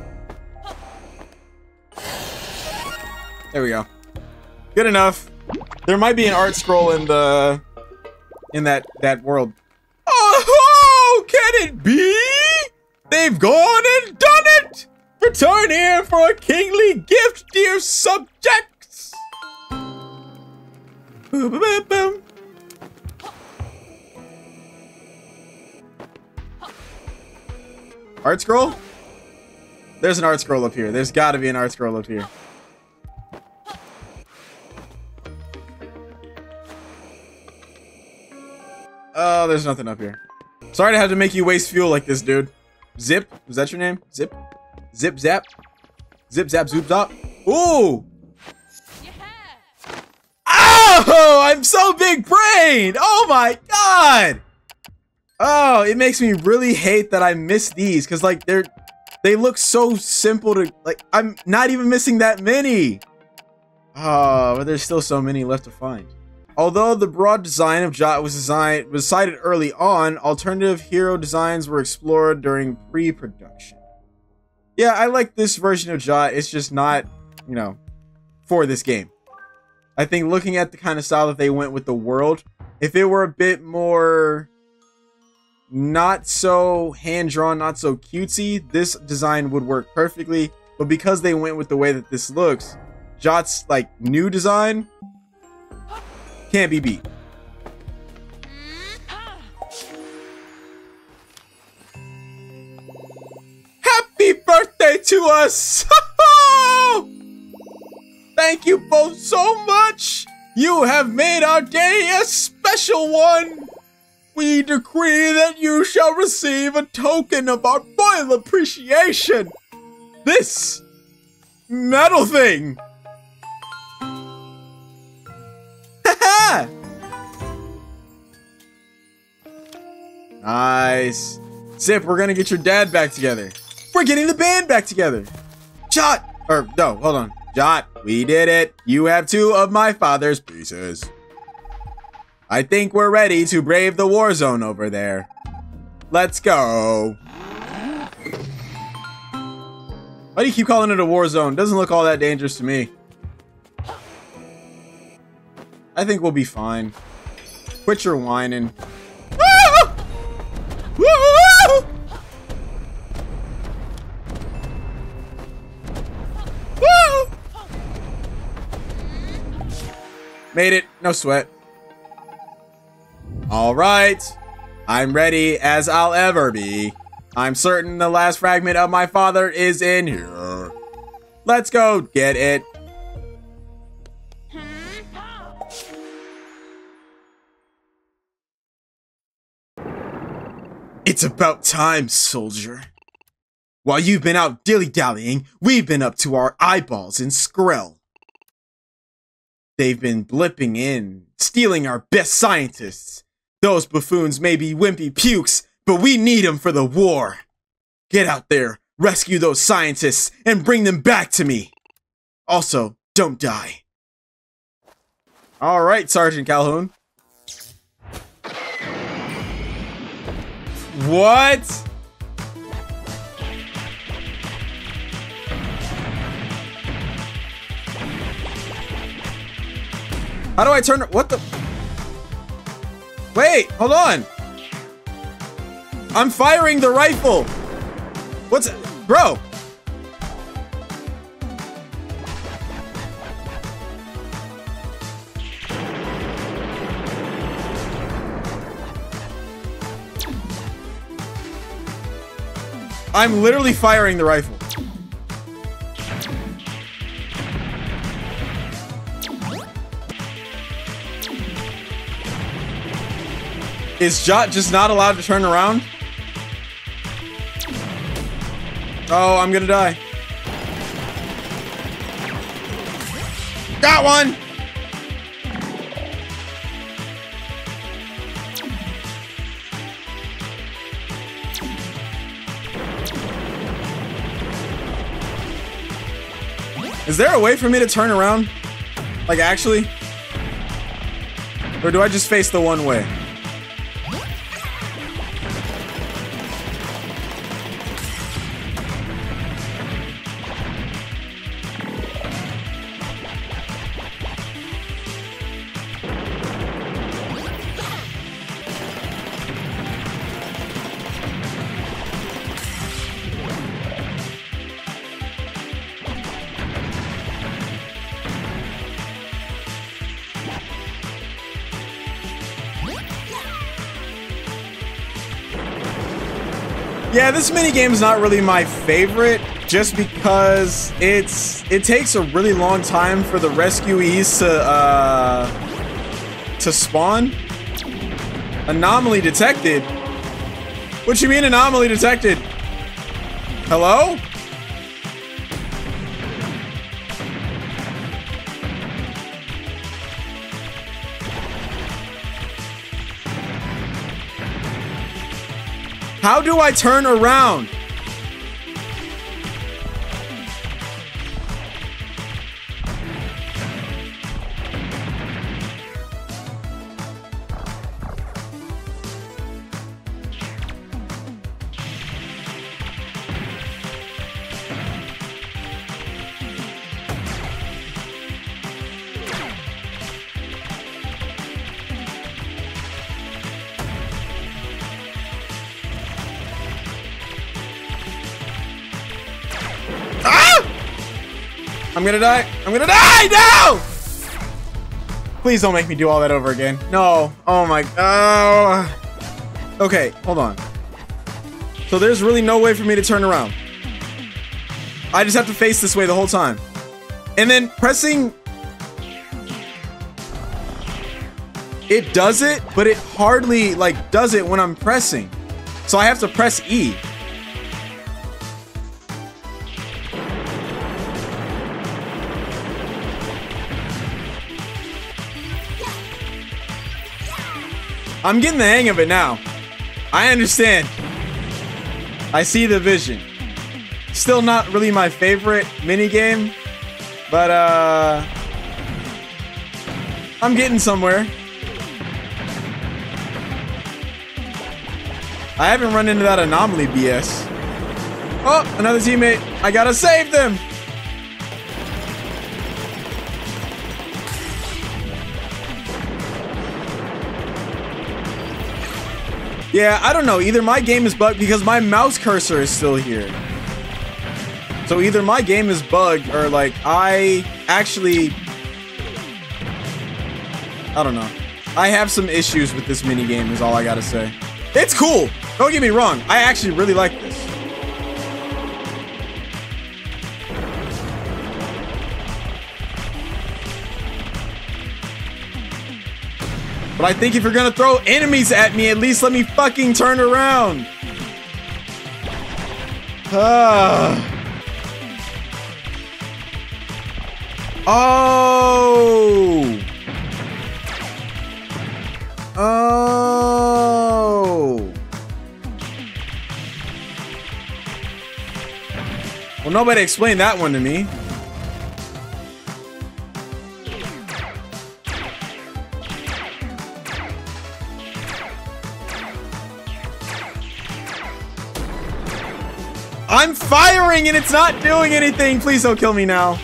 There we go. Good enough. There might be an art scroll in the in that that world. Oh, can it be? They've gone and done it. Return here for a kingly gift, dear subjects! Boom, boom, boom. Art scroll? There's an art scroll up here. There's gotta be an art scroll up here. Oh, there's nothing up here. Sorry to have to make you waste fuel like this, dude. Zip? Was that your name? Zip? Zip zap? Zip zap zoop zop? Ooh! Yeah. Oh! I'm so big brained! Oh my god! Oh, it makes me really hate that I missed these, because like they're they look so simple to like I'm not even missing that many. Oh, but there's still so many left to find. Although the broad design of Jot was designed was cited early on, alternative hero designs were explored during pre-production. Yeah, I like this version of Jot. It's just not, you know, for this game. I think looking at the kind of style that they went with the world, if it were a bit more not so hand-drawn, not so cutesy, this design would work perfectly. But because they went with the way that this looks, Jot's like new design can't be beat. Happy birthday to us! Thank you both so much! You have made our day a special one! We decree that you shall receive a token of our royal appreciation! This metal thing! Nice. Zip, we're gonna get your dad back together. We're getting the band back together. Jot! Or, no, hold on. Jot, we did it. You have two of my father's pieces. I think we're ready to brave the war zone over there. Let's go. Why do you keep calling it a war zone? Doesn't look all that dangerous to me. I think we'll be fine. Quit your whining. Woo! Woo! Woo! Made it. No sweat. All right. I'm ready as I'll ever be. I'm certain the last fragment of my father is in here. Let's go get it. It's about time, soldier. While you've been out dilly-dallying, we've been up to our eyeballs in Skrell. They've been blipping in, stealing our best scientists. Those buffoons may be wimpy pukes, but we need them for the war. Get out there, rescue those scientists, and bring them back to me. Also, don't die. All right, Sergeant Calhoun. What? How do I turn? What the? Wait, hold on. I'm firing the rifle. What's it? Bro? I'm literally firing the rifle. Is Jot just not allowed to turn around? Oh, I'm gonna die. Got one! Is there a way for me to turn around? Like, actually? Or do I just face the one way? Yeah, this minigame is not really my favorite, just because it's it takes a really long time for the rescuees to uh to spawn. Anomaly detected. What you mean anomaly detected? Hello? How do I turn around? I'm gonna die. I'm gonna die. No! Please don't make me do all that over again. No. Oh my. Oh. Okay, hold on. So there's really no way for me to turn around. I just have to face this way the whole time. And then pressing... It does it, but it hardly, like, does it when I'm pressing. So I have to press E. I'm getting the hang of it now. I understand. I see the vision. Still not really my favorite minigame, but uh, I'm getting somewhere. I haven't run into that anomaly B S. Oh, another teammate. I gotta save them. Yeah, I don't know. Either my game is bugged because my mouse cursor is still here. So either my game is bugged or like I actually... I don't know. I have some issues with this minigame is all I gotta say. It's cool. Don't get me wrong. I actually really like this. But I think if you're gonna throw enemies at me, at least let me fucking turn around. Ah. Oh. Oh. Well, nobody explained that one to me. I'm firing and it's not doing anything. Please don't kill me now.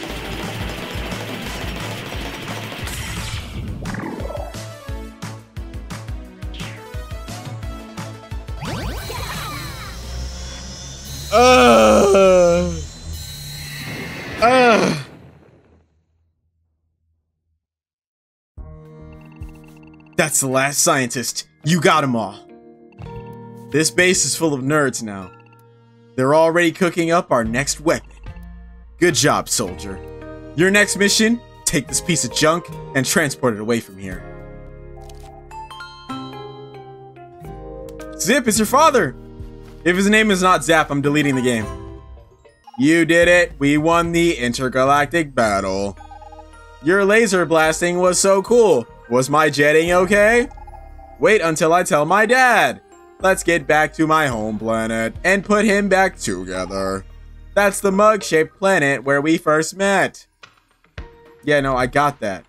Uh, uh. That's the last scientist. You got them all. This base is full of nerds now. They're already cooking up our next weapon. Good job, soldier. Your next mission, take this piece of junk and transport it away from here. Zip, it's your father! If his name is not Zap, I'm deleting the game. You did it! We won the intergalactic battle. Your laser blasting was so cool. Was my jetting okay? Wait until I tell my dad. Let's get back to my home planet and put him back together. That's the mug-shaped planet where we first met. Yeah, no, I got that.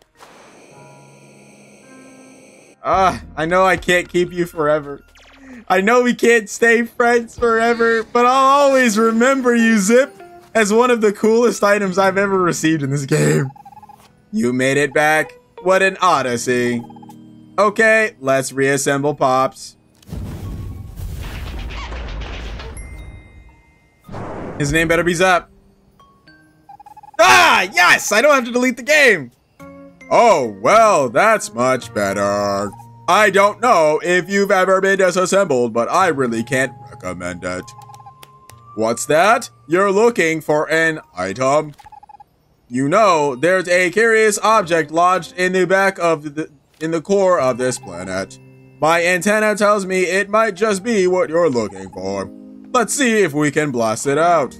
Ah, I know I can't keep you forever. I know we can't stay friends forever, but I'll always remember you, Zip, as one of the coolest items I've ever received in this game. You made it back. What an odyssey. Okay, let's reassemble Pops. His name better be Zap. Ah, yes! I don't have to delete the game. Oh, well, that's much better. I don't know if you've ever been disassembled, but I really can't recommend it. What's that? You're looking for an item? You know, there's a curious object lodged in the back of the in the core of this planet. My antenna tells me it might just be what you're looking for. Let's see if we can blast it out.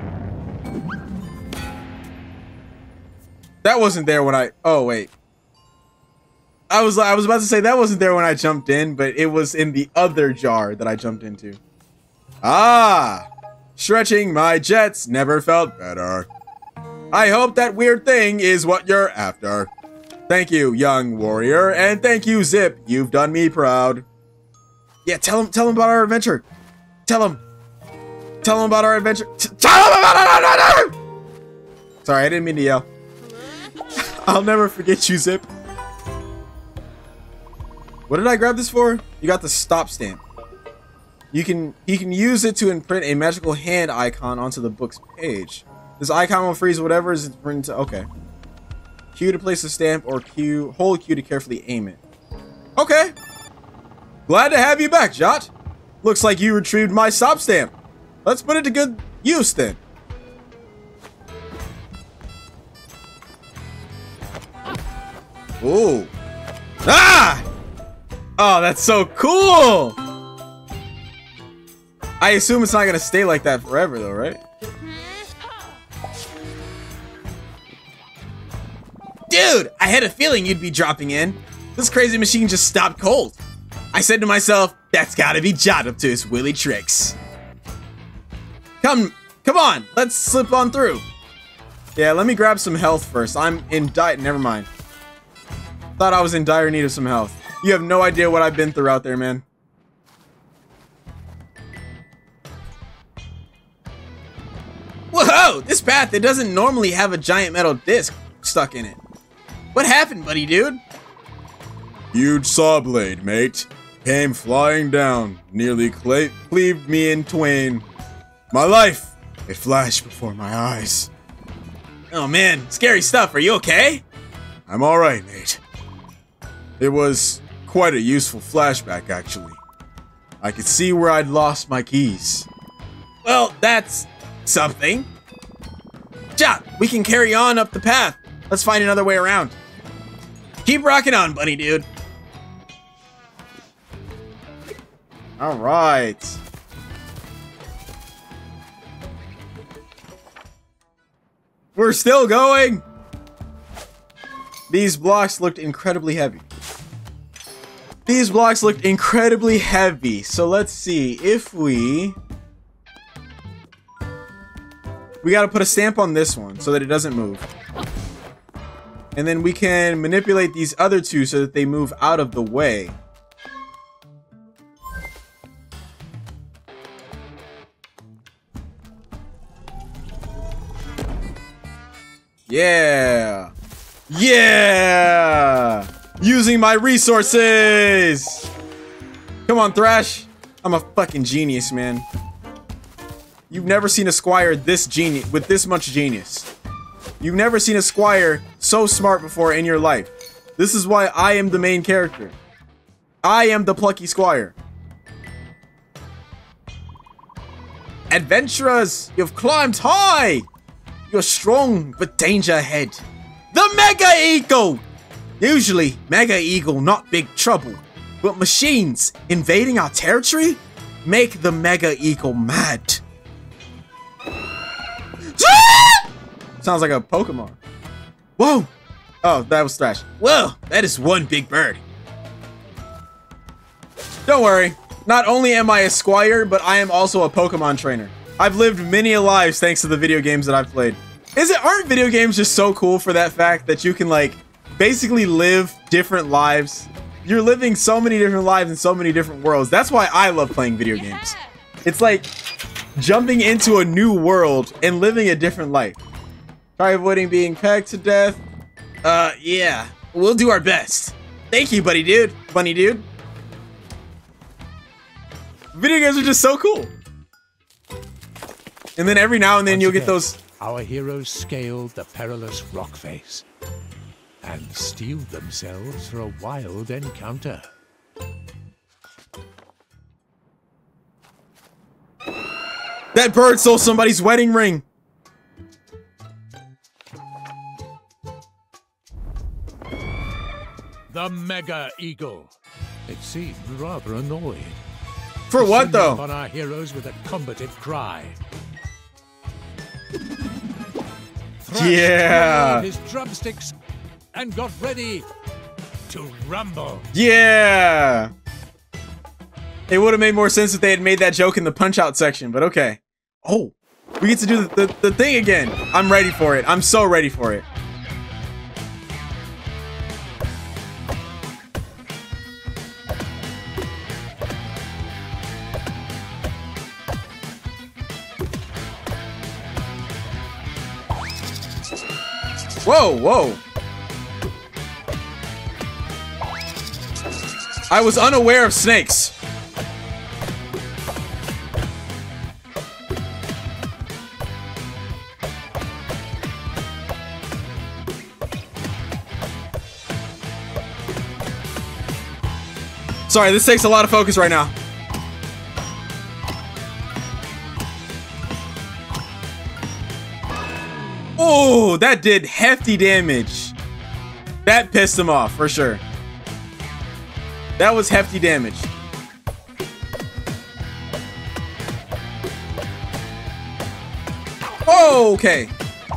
That wasn't there when I... Oh, wait. I was I was about to say that wasn't there when I jumped in, but it was in the other jar that I jumped into. Ah! Stretching my jets never felt better. I hope that weird thing is what you're after. Thank you, young warrior, and thank you, Zip. You've done me proud. Yeah, tell him, tell him about our adventure. Tell him. Tell him about our adventure. T tell him about our adventure! Sorry, I didn't mean to yell. I'll never forget you, Zip. What did I grab this for? You got the stop stamp. You can he can use it to imprint a magical hand icon onto the book's page. This icon will freeze whatever is imprinted. Okay. Q to place a stamp, or Q hold Q to carefully aim it. Okay. Glad to have you back, Jot. Looks like you retrieved my stop stamp. Let's put it to good use then. Ooh. Ah! Oh, that's so cool! I assume it's not gonna stay like that forever though, right? Dude, I had a feeling you'd be dropping in. This crazy machine just stopped cold. I said to myself, that's gotta be Jot up to his willy tricks. Come, come on, let's slip on through. Yeah, let me grab some health first. I'm in dire, never mind. Thought I was in dire need of some health. You have no idea what I've been through out there, man. Whoa, this path, it doesn't normally have a giant metal disc stuck in it. What happened, buddy dude? Huge saw blade, mate. Came flying down, nearly cle cleaved me in twain. My life, it flashed before my eyes. Oh man, scary stuff. Are you okay? I'm alright, mate. It was quite a useful flashback, actually. I could see where I'd lost my keys. Well, that's something. Jot, we can carry on up the path. Let's find another way around. Keep rocking on, buddy dude. Alright. We're still going! These blocks looked incredibly heavy. These blocks looked incredibly heavy. So let's see if we... We gotta put a stamp on this one so that it doesn't move. And then we can manipulate these other two so that they move out of the way. Yeah! Yeah! Using my resources! Come on, Thrash. I'm a fucking genius, man. You've never seen a squire this genius with this much genius. You've never seen a squire so smart before in your life. This is why I am the main character. I am the plucky squire. Adventurers, you've climbed high! You're strong, but danger ahead. The Mega Eagle! Usually, Mega Eagle not big trouble, but machines invading our territory make the Mega Eagle mad. Sounds like a Pokemon. Whoa! Oh, that was Thrash. Whoa, that is one big bird. Don't worry. Not only am I a squire, but I am also a Pokemon trainer. I've lived many a lives thanks to the video games that I've played. Is it, aren't video games just so cool for that fact that you can like basically live different lives? You're living so many different lives in so many different worlds. That's why I love playing video games. It's like jumping into a new world and living a different life. Try avoiding being pegged to death. Uh, yeah. We'll do our best. Thank you, buddy dude. Bunny dude. Video games are just so cool. And then every now and then Once you'll again, get those... Our heroes scaled the perilous rock face and steeled themselves for a wild encounter. That bird stole somebody's wedding ring. The Mega Eagle. It seemed rather annoyed. For what, Descended though? upon our heroes with a combative cry. Thrash Yeah. rolled his drumsticks and got ready to rumble. Yeah. It would have made more sense if they had made that joke in the Punch-Out section, but okay. Oh, we get to do the, the, the thing again. I'm ready for it. I'm so ready for it. Whoa, whoa. I was unaware of snakes. Sorry, this takes a lot of focus right now. Oh, that did hefty damage. That pissed him off for sure. That was hefty damage. Oh, okay.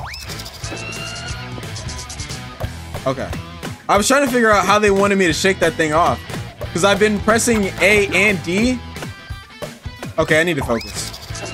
Okay. I was trying to figure out how they wanted me to shake that thing off. Because I've been pressing A and D. Okay, I need to focus.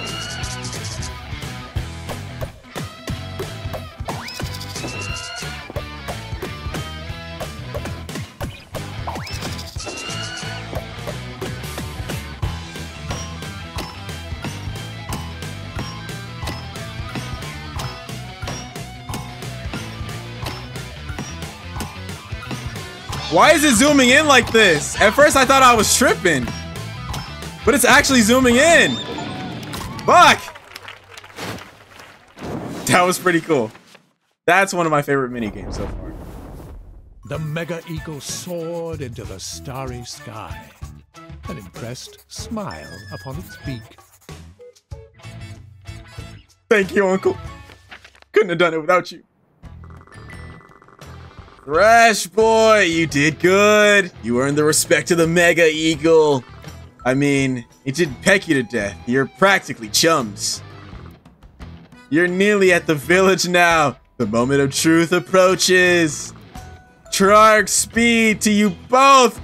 Why is it zooming in like this? At first I thought I was tripping, but it's actually zooming in. Fuck! That was pretty cool. That's one of my favorite mini games so far. The Mega Eagle soared into the starry sky, an impressed smile upon its beak. Thank you, Uncle. Couldn't have done it without you. Thrash boy, you did good. You earned the respect of the Mega Eagle. I mean, it didn't peck you to death. You're practically chums. You're nearly at the village now. The moment of truth approaches. Trark speed to you both.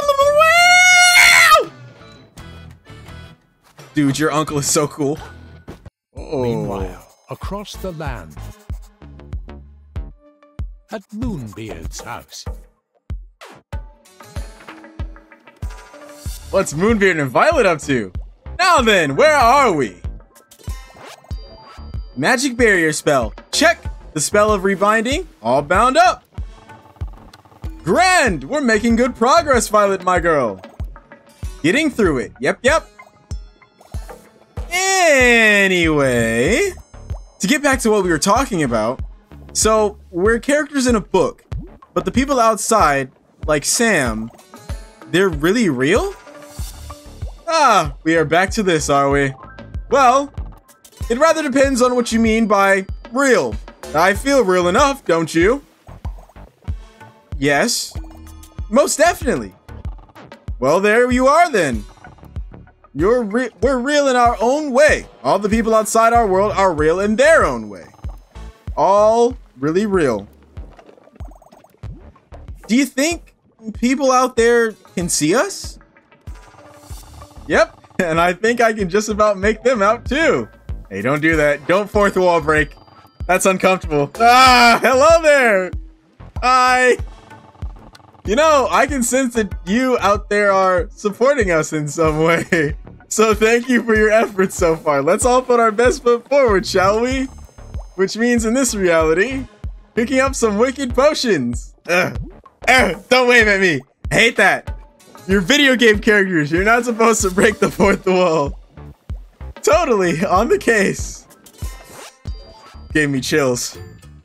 Dude, your uncle is so cool. Oh. Meanwhile, across the land, at Moonbeard's house. What's Moonbeard and Violet up to? Now then, where are we? Magic barrier spell. Check. The spell of rebinding. All bound up. Grand! We're making good progress, Violet, my girl. Getting through it. Yep, yep. Anyway, to get back to what we were talking about, so we're characters in a book, but the people outside, like Sam, they're really real? Ah, we are back to this, are we? Well, it rather depends on what you mean by real. I feel real enough, don't you? Yes, most definitely. Well, there you are then. You're re we're real in our own way. All the people outside our world are real in their own way. All really real. Do you think people out there can see us? Yep, and I think I can just about make them out too. Hey, don't do that. Don't fourth wall break. That's uncomfortable. Ah, hello there. Hi. You know, I can sense that you out there are supporting us in some way. So thank you for your efforts so far. Let's all put our best foot forward, shall we? Which means in this reality, picking up some wicked potions. Ugh. Ugh, don't wave at me. I hate that. You're video game characters. You're not supposed to break the fourth wall. Totally on the case. Gave me chills.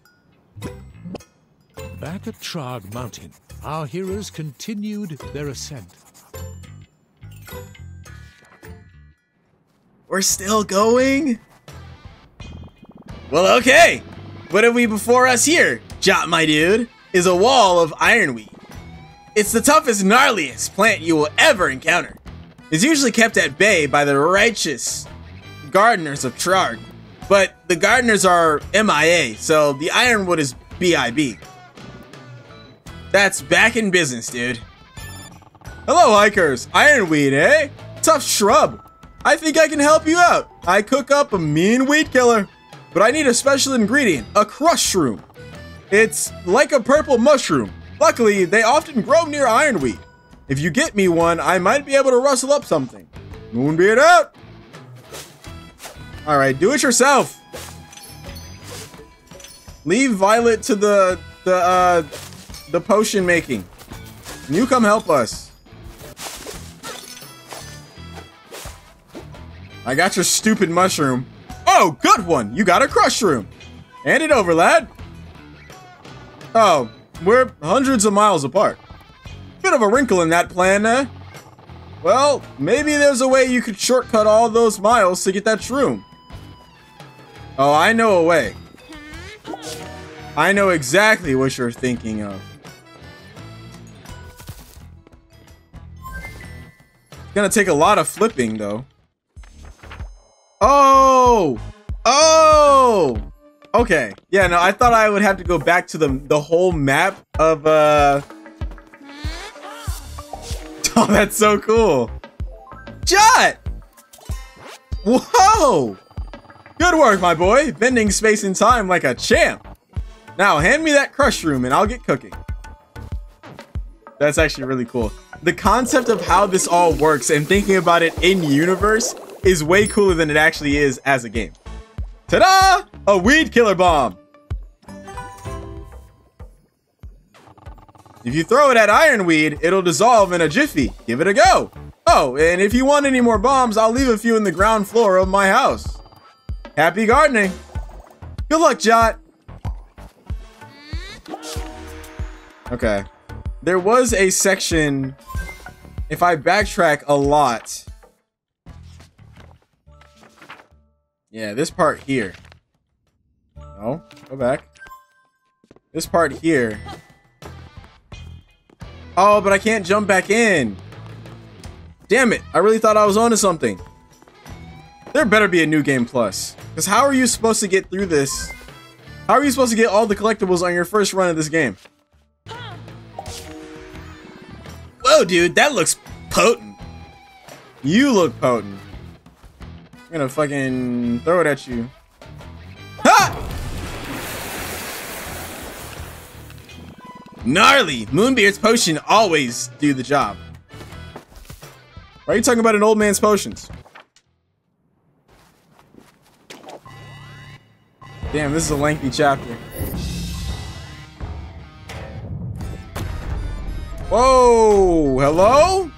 Back at Trarg Mountain, our heroes continued their ascent. We're still going? Well, okay. What have we before us here, Jot, my dude, is a wall of ironweed. It's the toughest, gnarliest plant you will ever encounter. It's usually kept at bay by the righteous gardeners of Trarg, but the gardeners are M I A, so the ironwood is B I B. That's back in business, dude. Hello, hikers. Ironweed, eh? Tough shrub. I think I can help you out. I cook up a mean weed killer, but I need a special ingredient, a crushroom. It's like a purple mushroom. Luckily, they often grow near ironweed. If you get me one, I might be able to rustle up something. Moonbeard out. All right, do it yourself. Leave Violet to the the uh, the potion making. And you come help us. I got your stupid mushroom. Oh, good one. You got a crushroom. Hand it over, lad. Oh, we're hundreds of miles apart. Bit of a wrinkle in that plan, eh? Well, maybe there's a way you could shortcut all those miles to get that shroom. Oh, I know a way. I know exactly what you're thinking of. It's gonna take a lot of flipping, though. Oh! Oh! Okay. Yeah, no, I thought I would have to go back to the, the whole map of, uh... Oh, that's so cool. Jot! Whoa! Good work, my boy. Bending space and time like a champ. Now, hand me that crushroom and I'll get cooking. That's actually really cool. The concept of how this all works and thinking about it in universe is way cooler than it actually is as a game. Ta-da! A weed killer bomb. If you throw it at ironweed, it'll dissolve in a jiffy. Give it a go. Oh, and if you want any more bombs, I'll leave a few in the ground floor of my house. Happy gardening. Good luck, Jot. Okay. There was a section, if I backtrack a lot. Yeah, this part here. No, go back. This part here. Oh, but I can't jump back in. Damn it. I really thought I was onto something. There better be a new game plus. Because how are you supposed to get through this? How are you supposed to get all the collectibles on your first run of this game? Whoa, dude, that looks potent. You look potent. I'm gonna fucking throw it at you. Ha! Gnarly! Moonbeard's potion always do the job. Why are you talking about an old man's potions? Damn, this is a lengthy chapter. Whoa! Hello?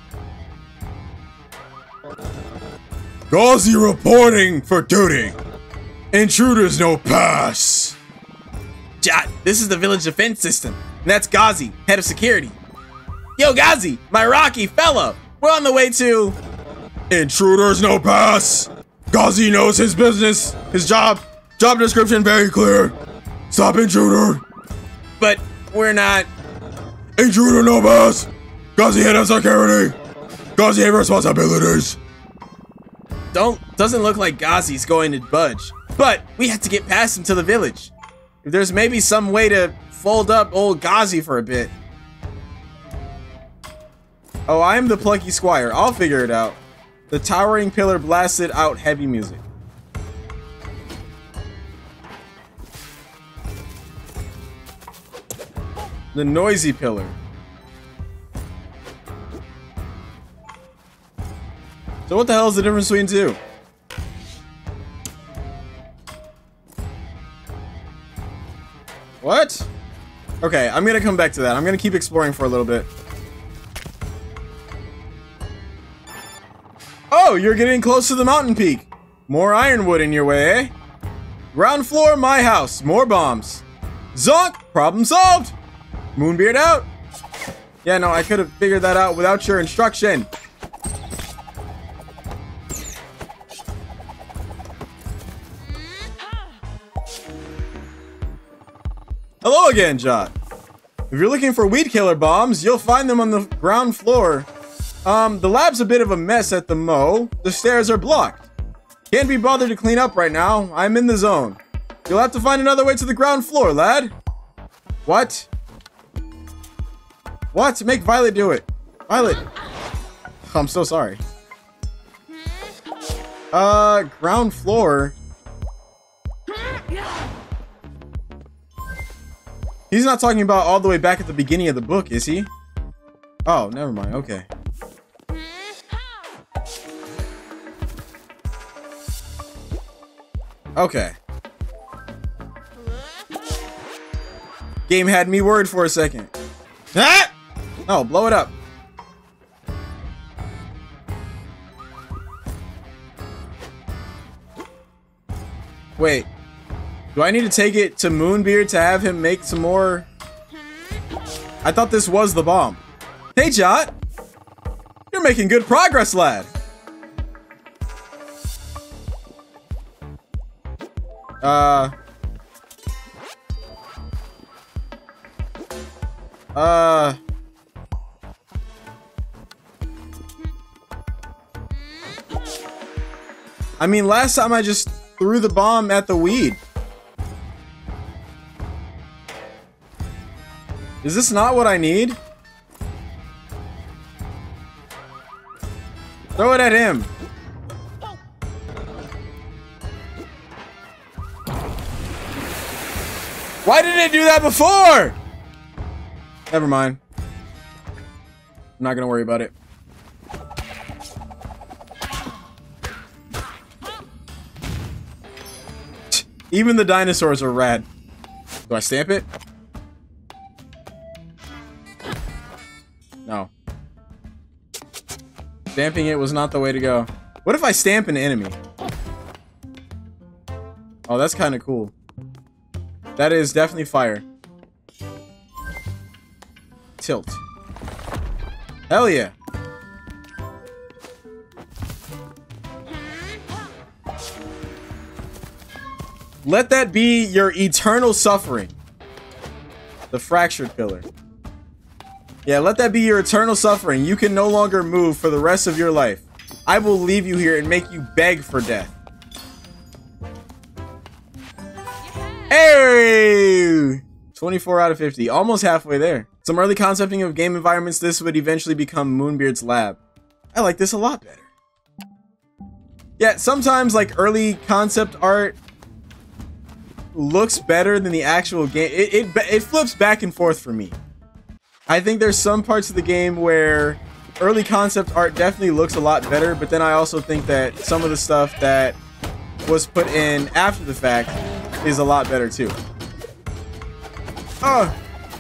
Gauzy reporting for duty. Intruders no pass. Jot, this is the village defense system. And that's Gauzy, head of security. Yo, Gauzy, my rocky fella. We're on the way to... Intruders no pass. Gauzy knows his business, his job. Job description very clear. Stop intruder. But we're not... Intruder no pass. Gauzy head of security. Gauzy have responsibilities. Don't... Doesn't look like Gauzy's going to budge. But we have to get past him to the village. If there's maybe some way to fold up old Gauzy for a bit. Oh, I'm the plucky squire. I'll figure it out. The towering pillar blasted out heavy music. The noisy pillar. So what the hell is the difference between two? What? Okay, I'm gonna come back to that. I'm gonna keep exploring for a little bit. Oh, you're getting close to the mountain peak. More ironwood in your way, eh? Ground floor, my house. More bombs. Zonk! Problem solved! Moonbeard out. Yeah, no, I could have figured that out without your instruction. Hello again, Jot. If you're looking for weed killer bombs, you'll find them on the ground floor. Um, the lab's a bit of a mess at the Mo. The stairs are blocked. Can't be bothered to clean up right now. I'm in the zone. You'll have to find another way to the ground floor, lad. What? What? Make Violet do it. Violet. I'm so sorry. Uh, ground floor. He's not talking about all the way back at the beginning of the book, is he? Oh, never mind. Okay. Okay. Game had me worried for a second. Ah! No, blow it up. Wait. Do I need to take it to Moonbeard to have him make some more? I thought this was the bomb. Hey, Jot. You're making good progress, lad. Uh. Uh. I mean, last time I just threw the bomb at the weed. Is this not what I need? Throw it at him. Why didn't it do that before? Never mind. I'm not gonna worry about it. Even the dinosaurs are rad. Do I stamp it? No. Stamping it was not the way to go. What if I stamp an enemy? Oh, that's kind of cool. That is definitely fire. Tilt. Hell yeah. Let that be your eternal suffering. The fractured pillar. Yeah, let that be your eternal suffering. You can no longer move for the rest of your life. I will leave you here and make you beg for death. Hey! twenty-four out of fifty. Almost halfway there. Some early concepting of game environments. This would eventually become Moonbeard's lab. I like this a lot better. Yeah, sometimes like early concept art looks better than the actual game. It, it, it flips back and forth for me. I think there's some parts of the game where early concept art definitely looks a lot better, but then I also think that some of the stuff that was put in after the fact is a lot better too. Oh.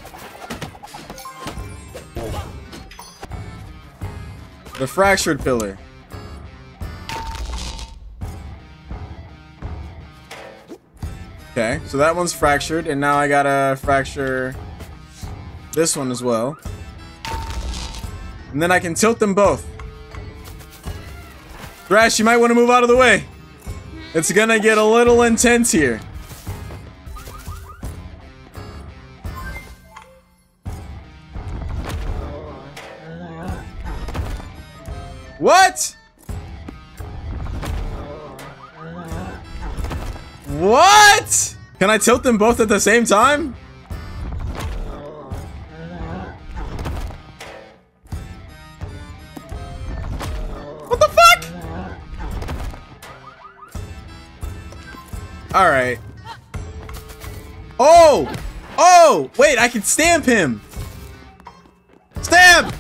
The fractured pillar. Okay, so that one's fractured, and now I gotta fracture this one as well. And then I can tilt them both. Thrash, you might want to move out of the way. It's gonna get a little intense here. What? What? Can I tilt them both at the same time? What the fuck? All right. Oh! Oh! Wait, I can stamp him! Stamp!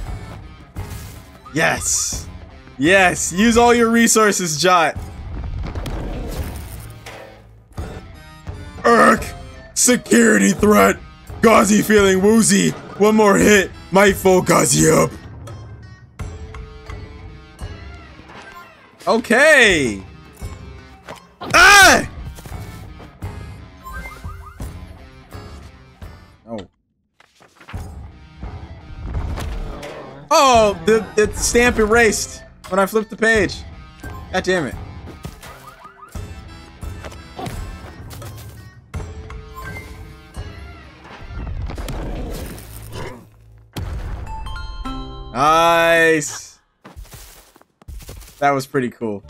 Yes! Yes! Use all your resources, Jot. Urk! Security threat! Gauzy feeling woozy! One more hit might full Gauzy up! Okay! Ah! Oh. Oh! The, the stamp erased when I flipped the page. God damn it. Nice. That was pretty cool.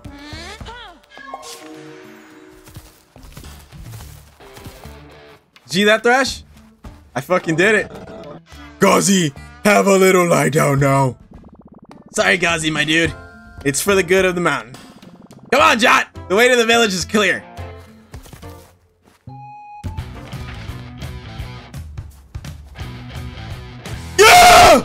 See that, Thrash? I fucking did it. Gazi, have a little lie down now. Sorry, Gazi, my dude. It's for the good of the mountain. Come on, Jot! The way to the village is clear. Yeah!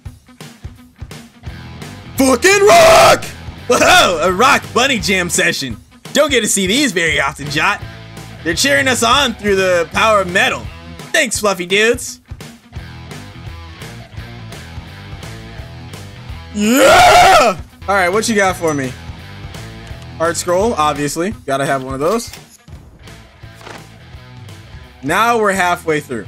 Fucking rock! Whoa, a rock bunny jam session. Don't get to see these very often, Jot. They're cheering us on through the power of metal. Thanks, fluffy dudes. Yeah! All right, what you got for me? Art scroll, obviously. Gotta have one of those. Now we're halfway through.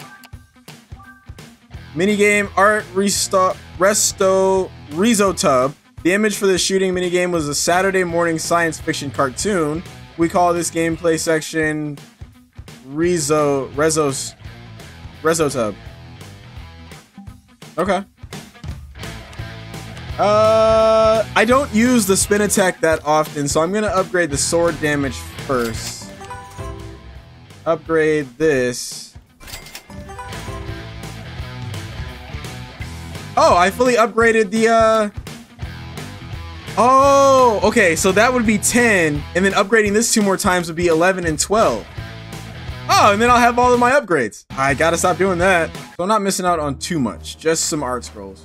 Minigame art resto resto Rezo Tub. The image for the shooting minigame was a Saturday morning science fiction cartoon. We call this gameplay section Rezo Rezo's Rezo Tub. Okay. Uh, I don't use the spin attack that often, so I'm gonna upgrade the sword damage first. Upgrade this. Oh, I fully upgraded the, uh... Oh, okay, so that would be ten, and then upgrading this two more times would be eleven and twelve. Oh, and then I'll have all of my upgrades. I gotta stop doing that. So I'm not missing out on too much, just some art scrolls.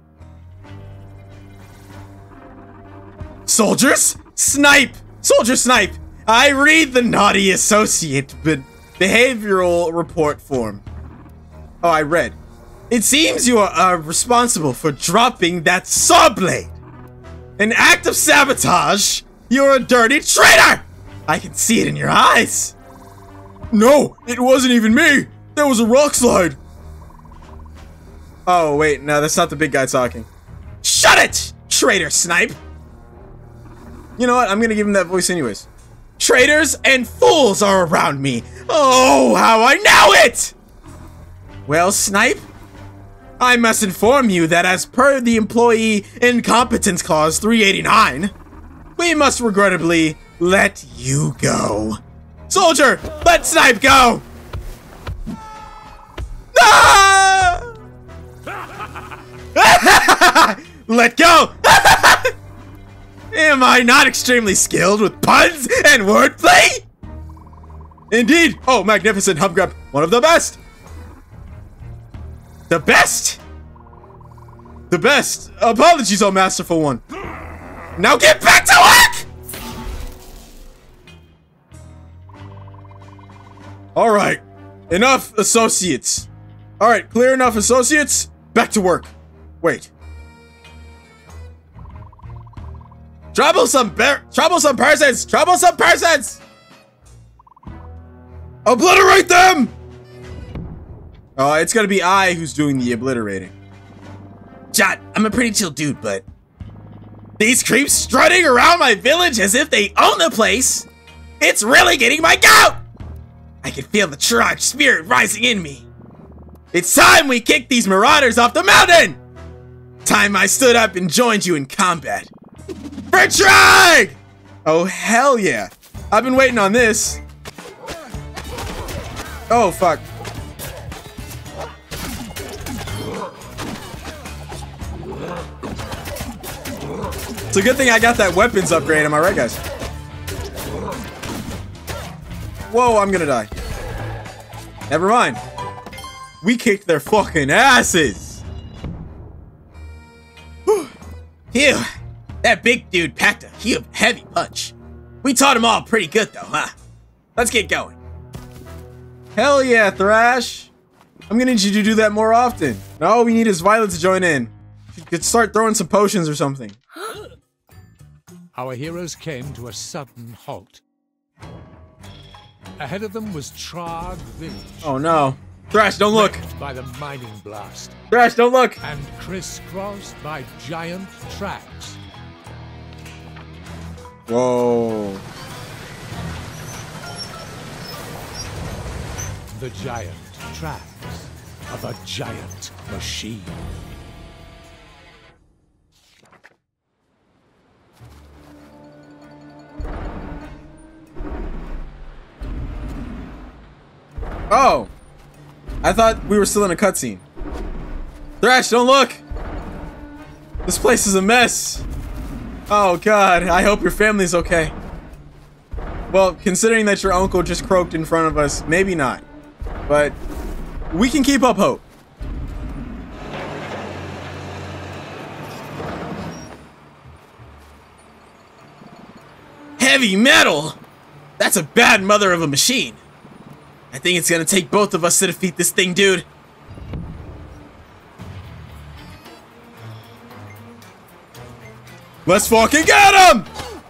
Soldiers, snipe! Soldier snipe! I read the naughty associate but behavioral report form. Oh, I read. It seems you are uh, responsible for dropping that saw blade. An act of sabotage. You're a dirty traitor! I can see it in your eyes. No, it wasn't even me. There was a rock slide. Oh, wait, no, that's not the big guy talking. Shut it, traitor snipe! You know what? I'm gonna give him that voice anyways. Traitors and fools are around me. Oh, how I know it! Well, Snipe, I must inform you that as per the Employee Incompetence Clause three eighty-nine, we must regrettably let you go. Soldier, let Snipe go! Ah! Let go! Am I not extremely skilled with puns and wordplay? Indeed. Oh, magnificent Hubgrub. One of the best. The best? The best. Apologies, oh masterful one. Now get back to work! Alright. Enough associates. Alright, clear enough associates. Back to work. Wait. Troublesome, troublesome persons! Troublesome persons! Obliterate them! Oh, it's gonna be I who's doing the obliterating. Jot, I'm a pretty chill dude, but these creeps strutting around my village as if they own the place, it's really getting my goat! I can feel the Trog spirit rising in me. It's time we kick these marauders off the mountain! Time I stood up and joined you in combat. For Trog! Oh, hell yeah. I've been waiting on this. Oh, fuck. It's a good thing I got that weapons upgrade, am I right, guys? Whoa, I'm gonna die. Never mind. We kicked their fucking asses. Phew. That big dude packed a huge, heavy punch. We taught him all pretty good though, huh? Let's get going. Hell yeah, Thrash. I'm gonna need you to do that more often. And all we need is Violet to join in. You could start throwing some potions or something. Our heroes came to a sudden halt. Ahead of them was Trog Village. Oh no. Thrash, don't look. Wrecked by the mining blast. Thrash, don't look. And crisscrossed by giant tracks. Whoa. The giant tracks of a giant machine. Oh. I thought we were still in a cutscene. Thrash, don't look! This place is a mess. Oh god, I hope your family's okay. Well, considering that your uncle just croaked in front of us, maybe not. But we can keep up hope. Heavy metal! That's a bad mother of a machine. I think it's gonna take both of us to defeat this thing, dude. Let's fucking get him!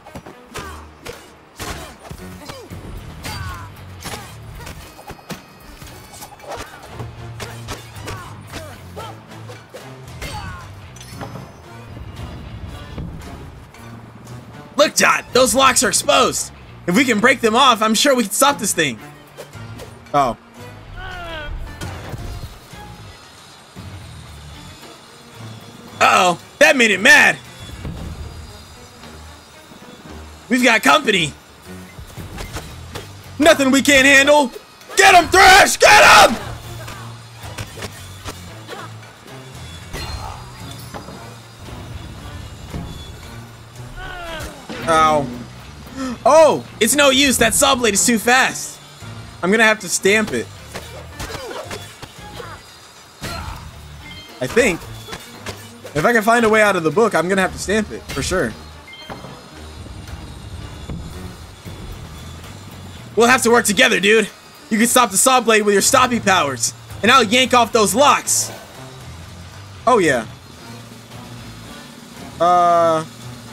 Look, Dot, those locks are exposed. If we can break them off, I'm sure we can stop this thing. Oh. Uh-oh, that made it mad. We've got company. Nothing we can't handle. Get him, Thrash! Get him! Ow. Oh! It's no use, that saw blade is too fast. I'm gonna have to stamp it. I think. If I can find a way out of the book, I'm gonna have to stamp it, for sure. We'll have to work together, dude. You can stop the saw blade with your stopping powers, and I'll yank off those locks. Oh, yeah. Uh...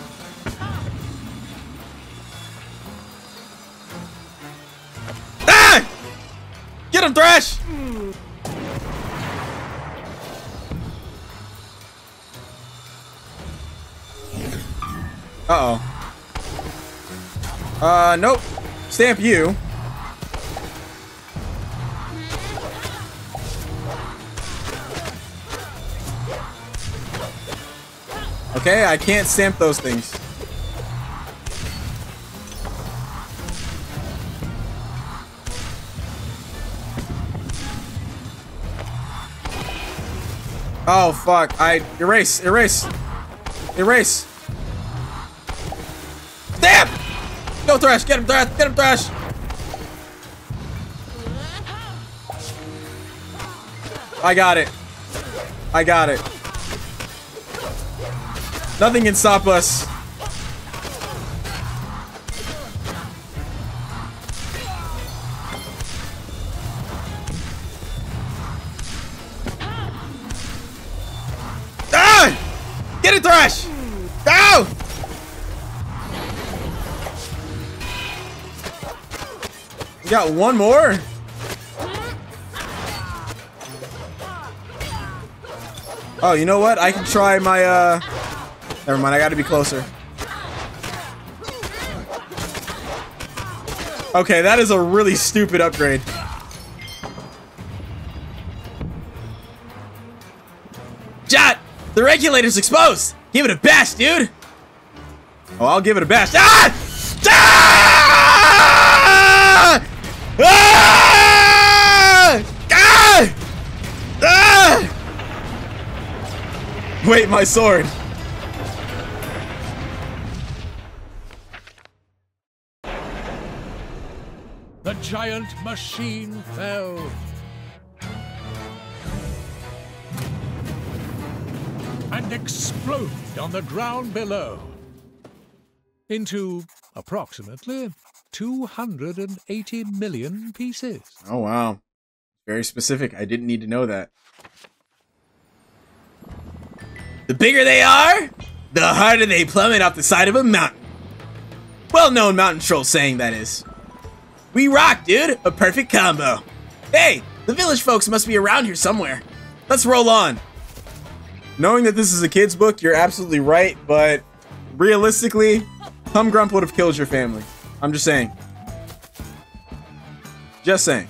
Ah! Get him, Thrash! Uh-oh. Uh, nope. Stamp you. Okay, I can't stamp those things. Oh, fuck. I... Erase. Erase. Erase. Stamp! Go, Thrash! Get him, Thrash! Get him, Thrash! I got it. I got it. Nothing can stop us. Ah! Get it, Thrash! Go! We got one more? Oh, you know what? I can try my, uh... Never mind, I gotta be closer. Okay, that is a really stupid upgrade. Jot! The regulator's exposed! Give it a bash, dude! Oh, I'll give it a bash. Ah! Ah! Ah! Ah! Ah! Wait, my sword. The giant machine fell. And exploded on the ground below into approximately two hundred eighty million pieces. Oh, wow. Very specific. I didn't need to know that. The bigger they are, the harder they plummet off the side of a mountain. Well-known mountain troll saying, that is. We rock, dude. A perfect combo. Hey, the village folks must be around here somewhere. Let's roll on. Knowing that this is a kid's book, you're absolutely right, but realistically, Hum Grump would have killed your family. I'm just saying. Just saying.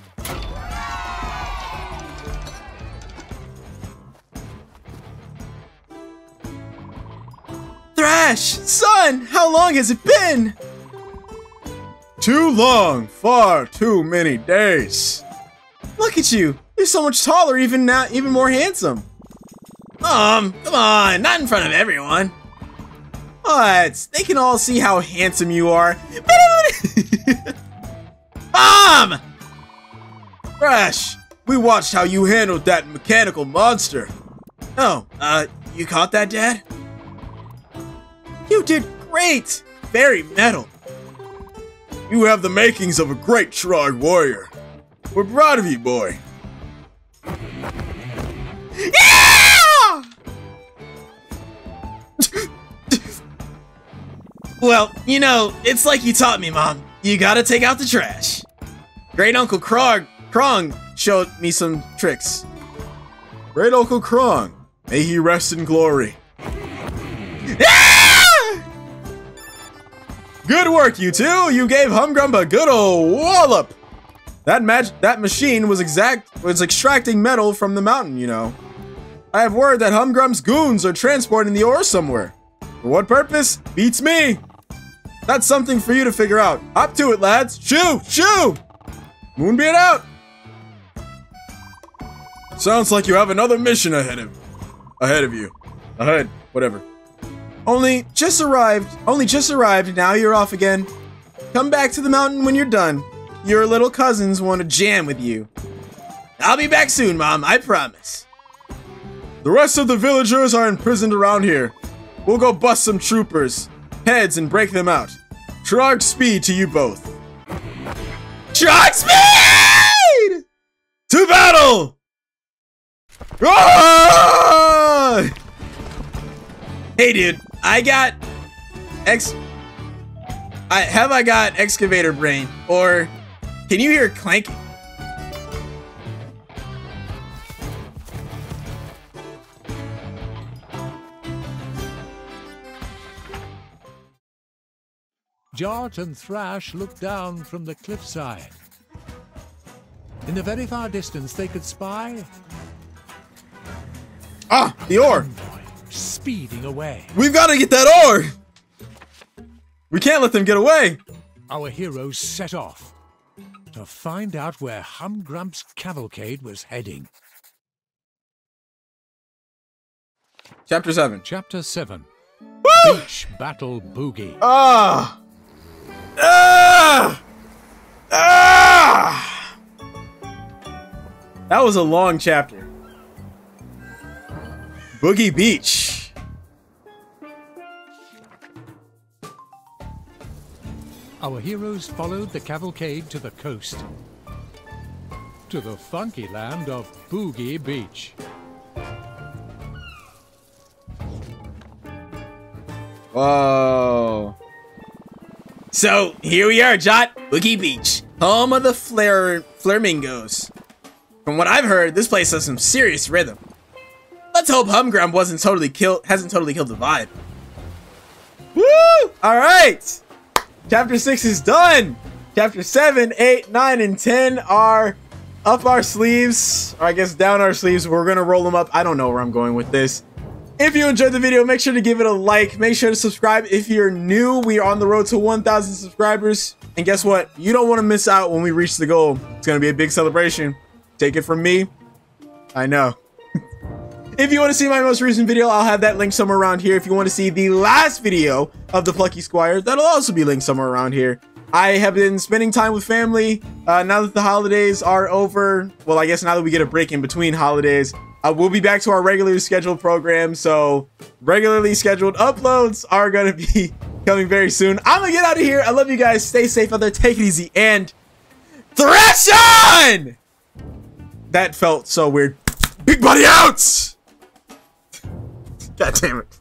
Thrash! Son! How long has it been? Too long. Far too many days. Look at you. You're so much taller, even now, even more handsome. Um, come on, not in front of everyone. What? They can all see how handsome you are. Mom! Crash, we watched how you handled that mechanical monster. Oh, uh, you caught that, Dad? You did great. Very metal. You have the makings of a great Trog warrior. We're proud of you, boy. Yeah! Well, you know, it's like you taught me, Mom. You gotta take out the trash. Great Uncle Krog, Krong showed me some tricks. Great Uncle Krong, may he rest in glory. Ah! Good work, you two. You gave Humgrump a good old wallop. That mag that machine was exact was extracting metal from the mountain, you know. I have word that Humgrump's goons are transporting the ore somewhere. For what purpose? Beats me. That's something for you to figure out. Hop to it, lads. Shoo! Shoo! Moonbeard out! Sounds like you have another mission ahead of ahead of you. Ahead, whatever. Only just arrived. Only just arrived. Now you're off again. Come back to the mountain when you're done. Your little cousins want to jam with you. I'll be back soon, Mom. I promise. The rest of the villagers are imprisoned around here. We'll go bust some troopers' heads and break them out. Trog speed to you both. Trog speed! To battle! Ah! Hey, dude, I got ex. I have I got excavator brain, or can you hear clanking? Jart and Thrash looked down from the cliffside. In the very far distance, they could spy Ah, the ore. speeding away. We've got to get that ore. We can't let them get away. Our heroes set off to find out where Humgrump's cavalcade was heading. Chapter seven. Chapter seven. Woo! Beach Battle Boogie. Ah! Ah! Ah! That was a long chapter. Boogie Beach. Our heroes followed the cavalcade to the coast, to the funky land of Boogie Beach. Whoa. So here we are, Jot, Boogie Beach, home of the Flare Flamingos. From what I've heard, this place has some serious rhythm. Let's hope Humgrump wasn't totally killed, hasn't totally killed the vibe. Woo! All right. Chapter six is done. Chapter seven, eight, nine, and ten are up our sleeves, or I guess down our sleeves. We're gonna roll them up. I don't know where I'm going with this. If you enjoyed the video, make sure to give it a like. Make sure to subscribe if you're new. We are on the road to one thousand subscribers. And guess what? You don't want to miss out when we reach the goal. It's going to be a big celebration. Take it from me. I know. If you want to see my most recent video, I'll have that link somewhere around here. If you want to see the last video of the Plucky Squire, that'll also be linked somewhere around here. I have been spending time with family. Uh, now that the holidays are over, well, I guess now that we get a break in between holidays, Uh, we'll be back to our regularly scheduled program, so regularly scheduled uploads are going to be coming very soon. I'm going to get out of here. I love you guys. Stay safe out there. Take it easy. And thrash on! That felt so weird. Big buddy out! God damn it.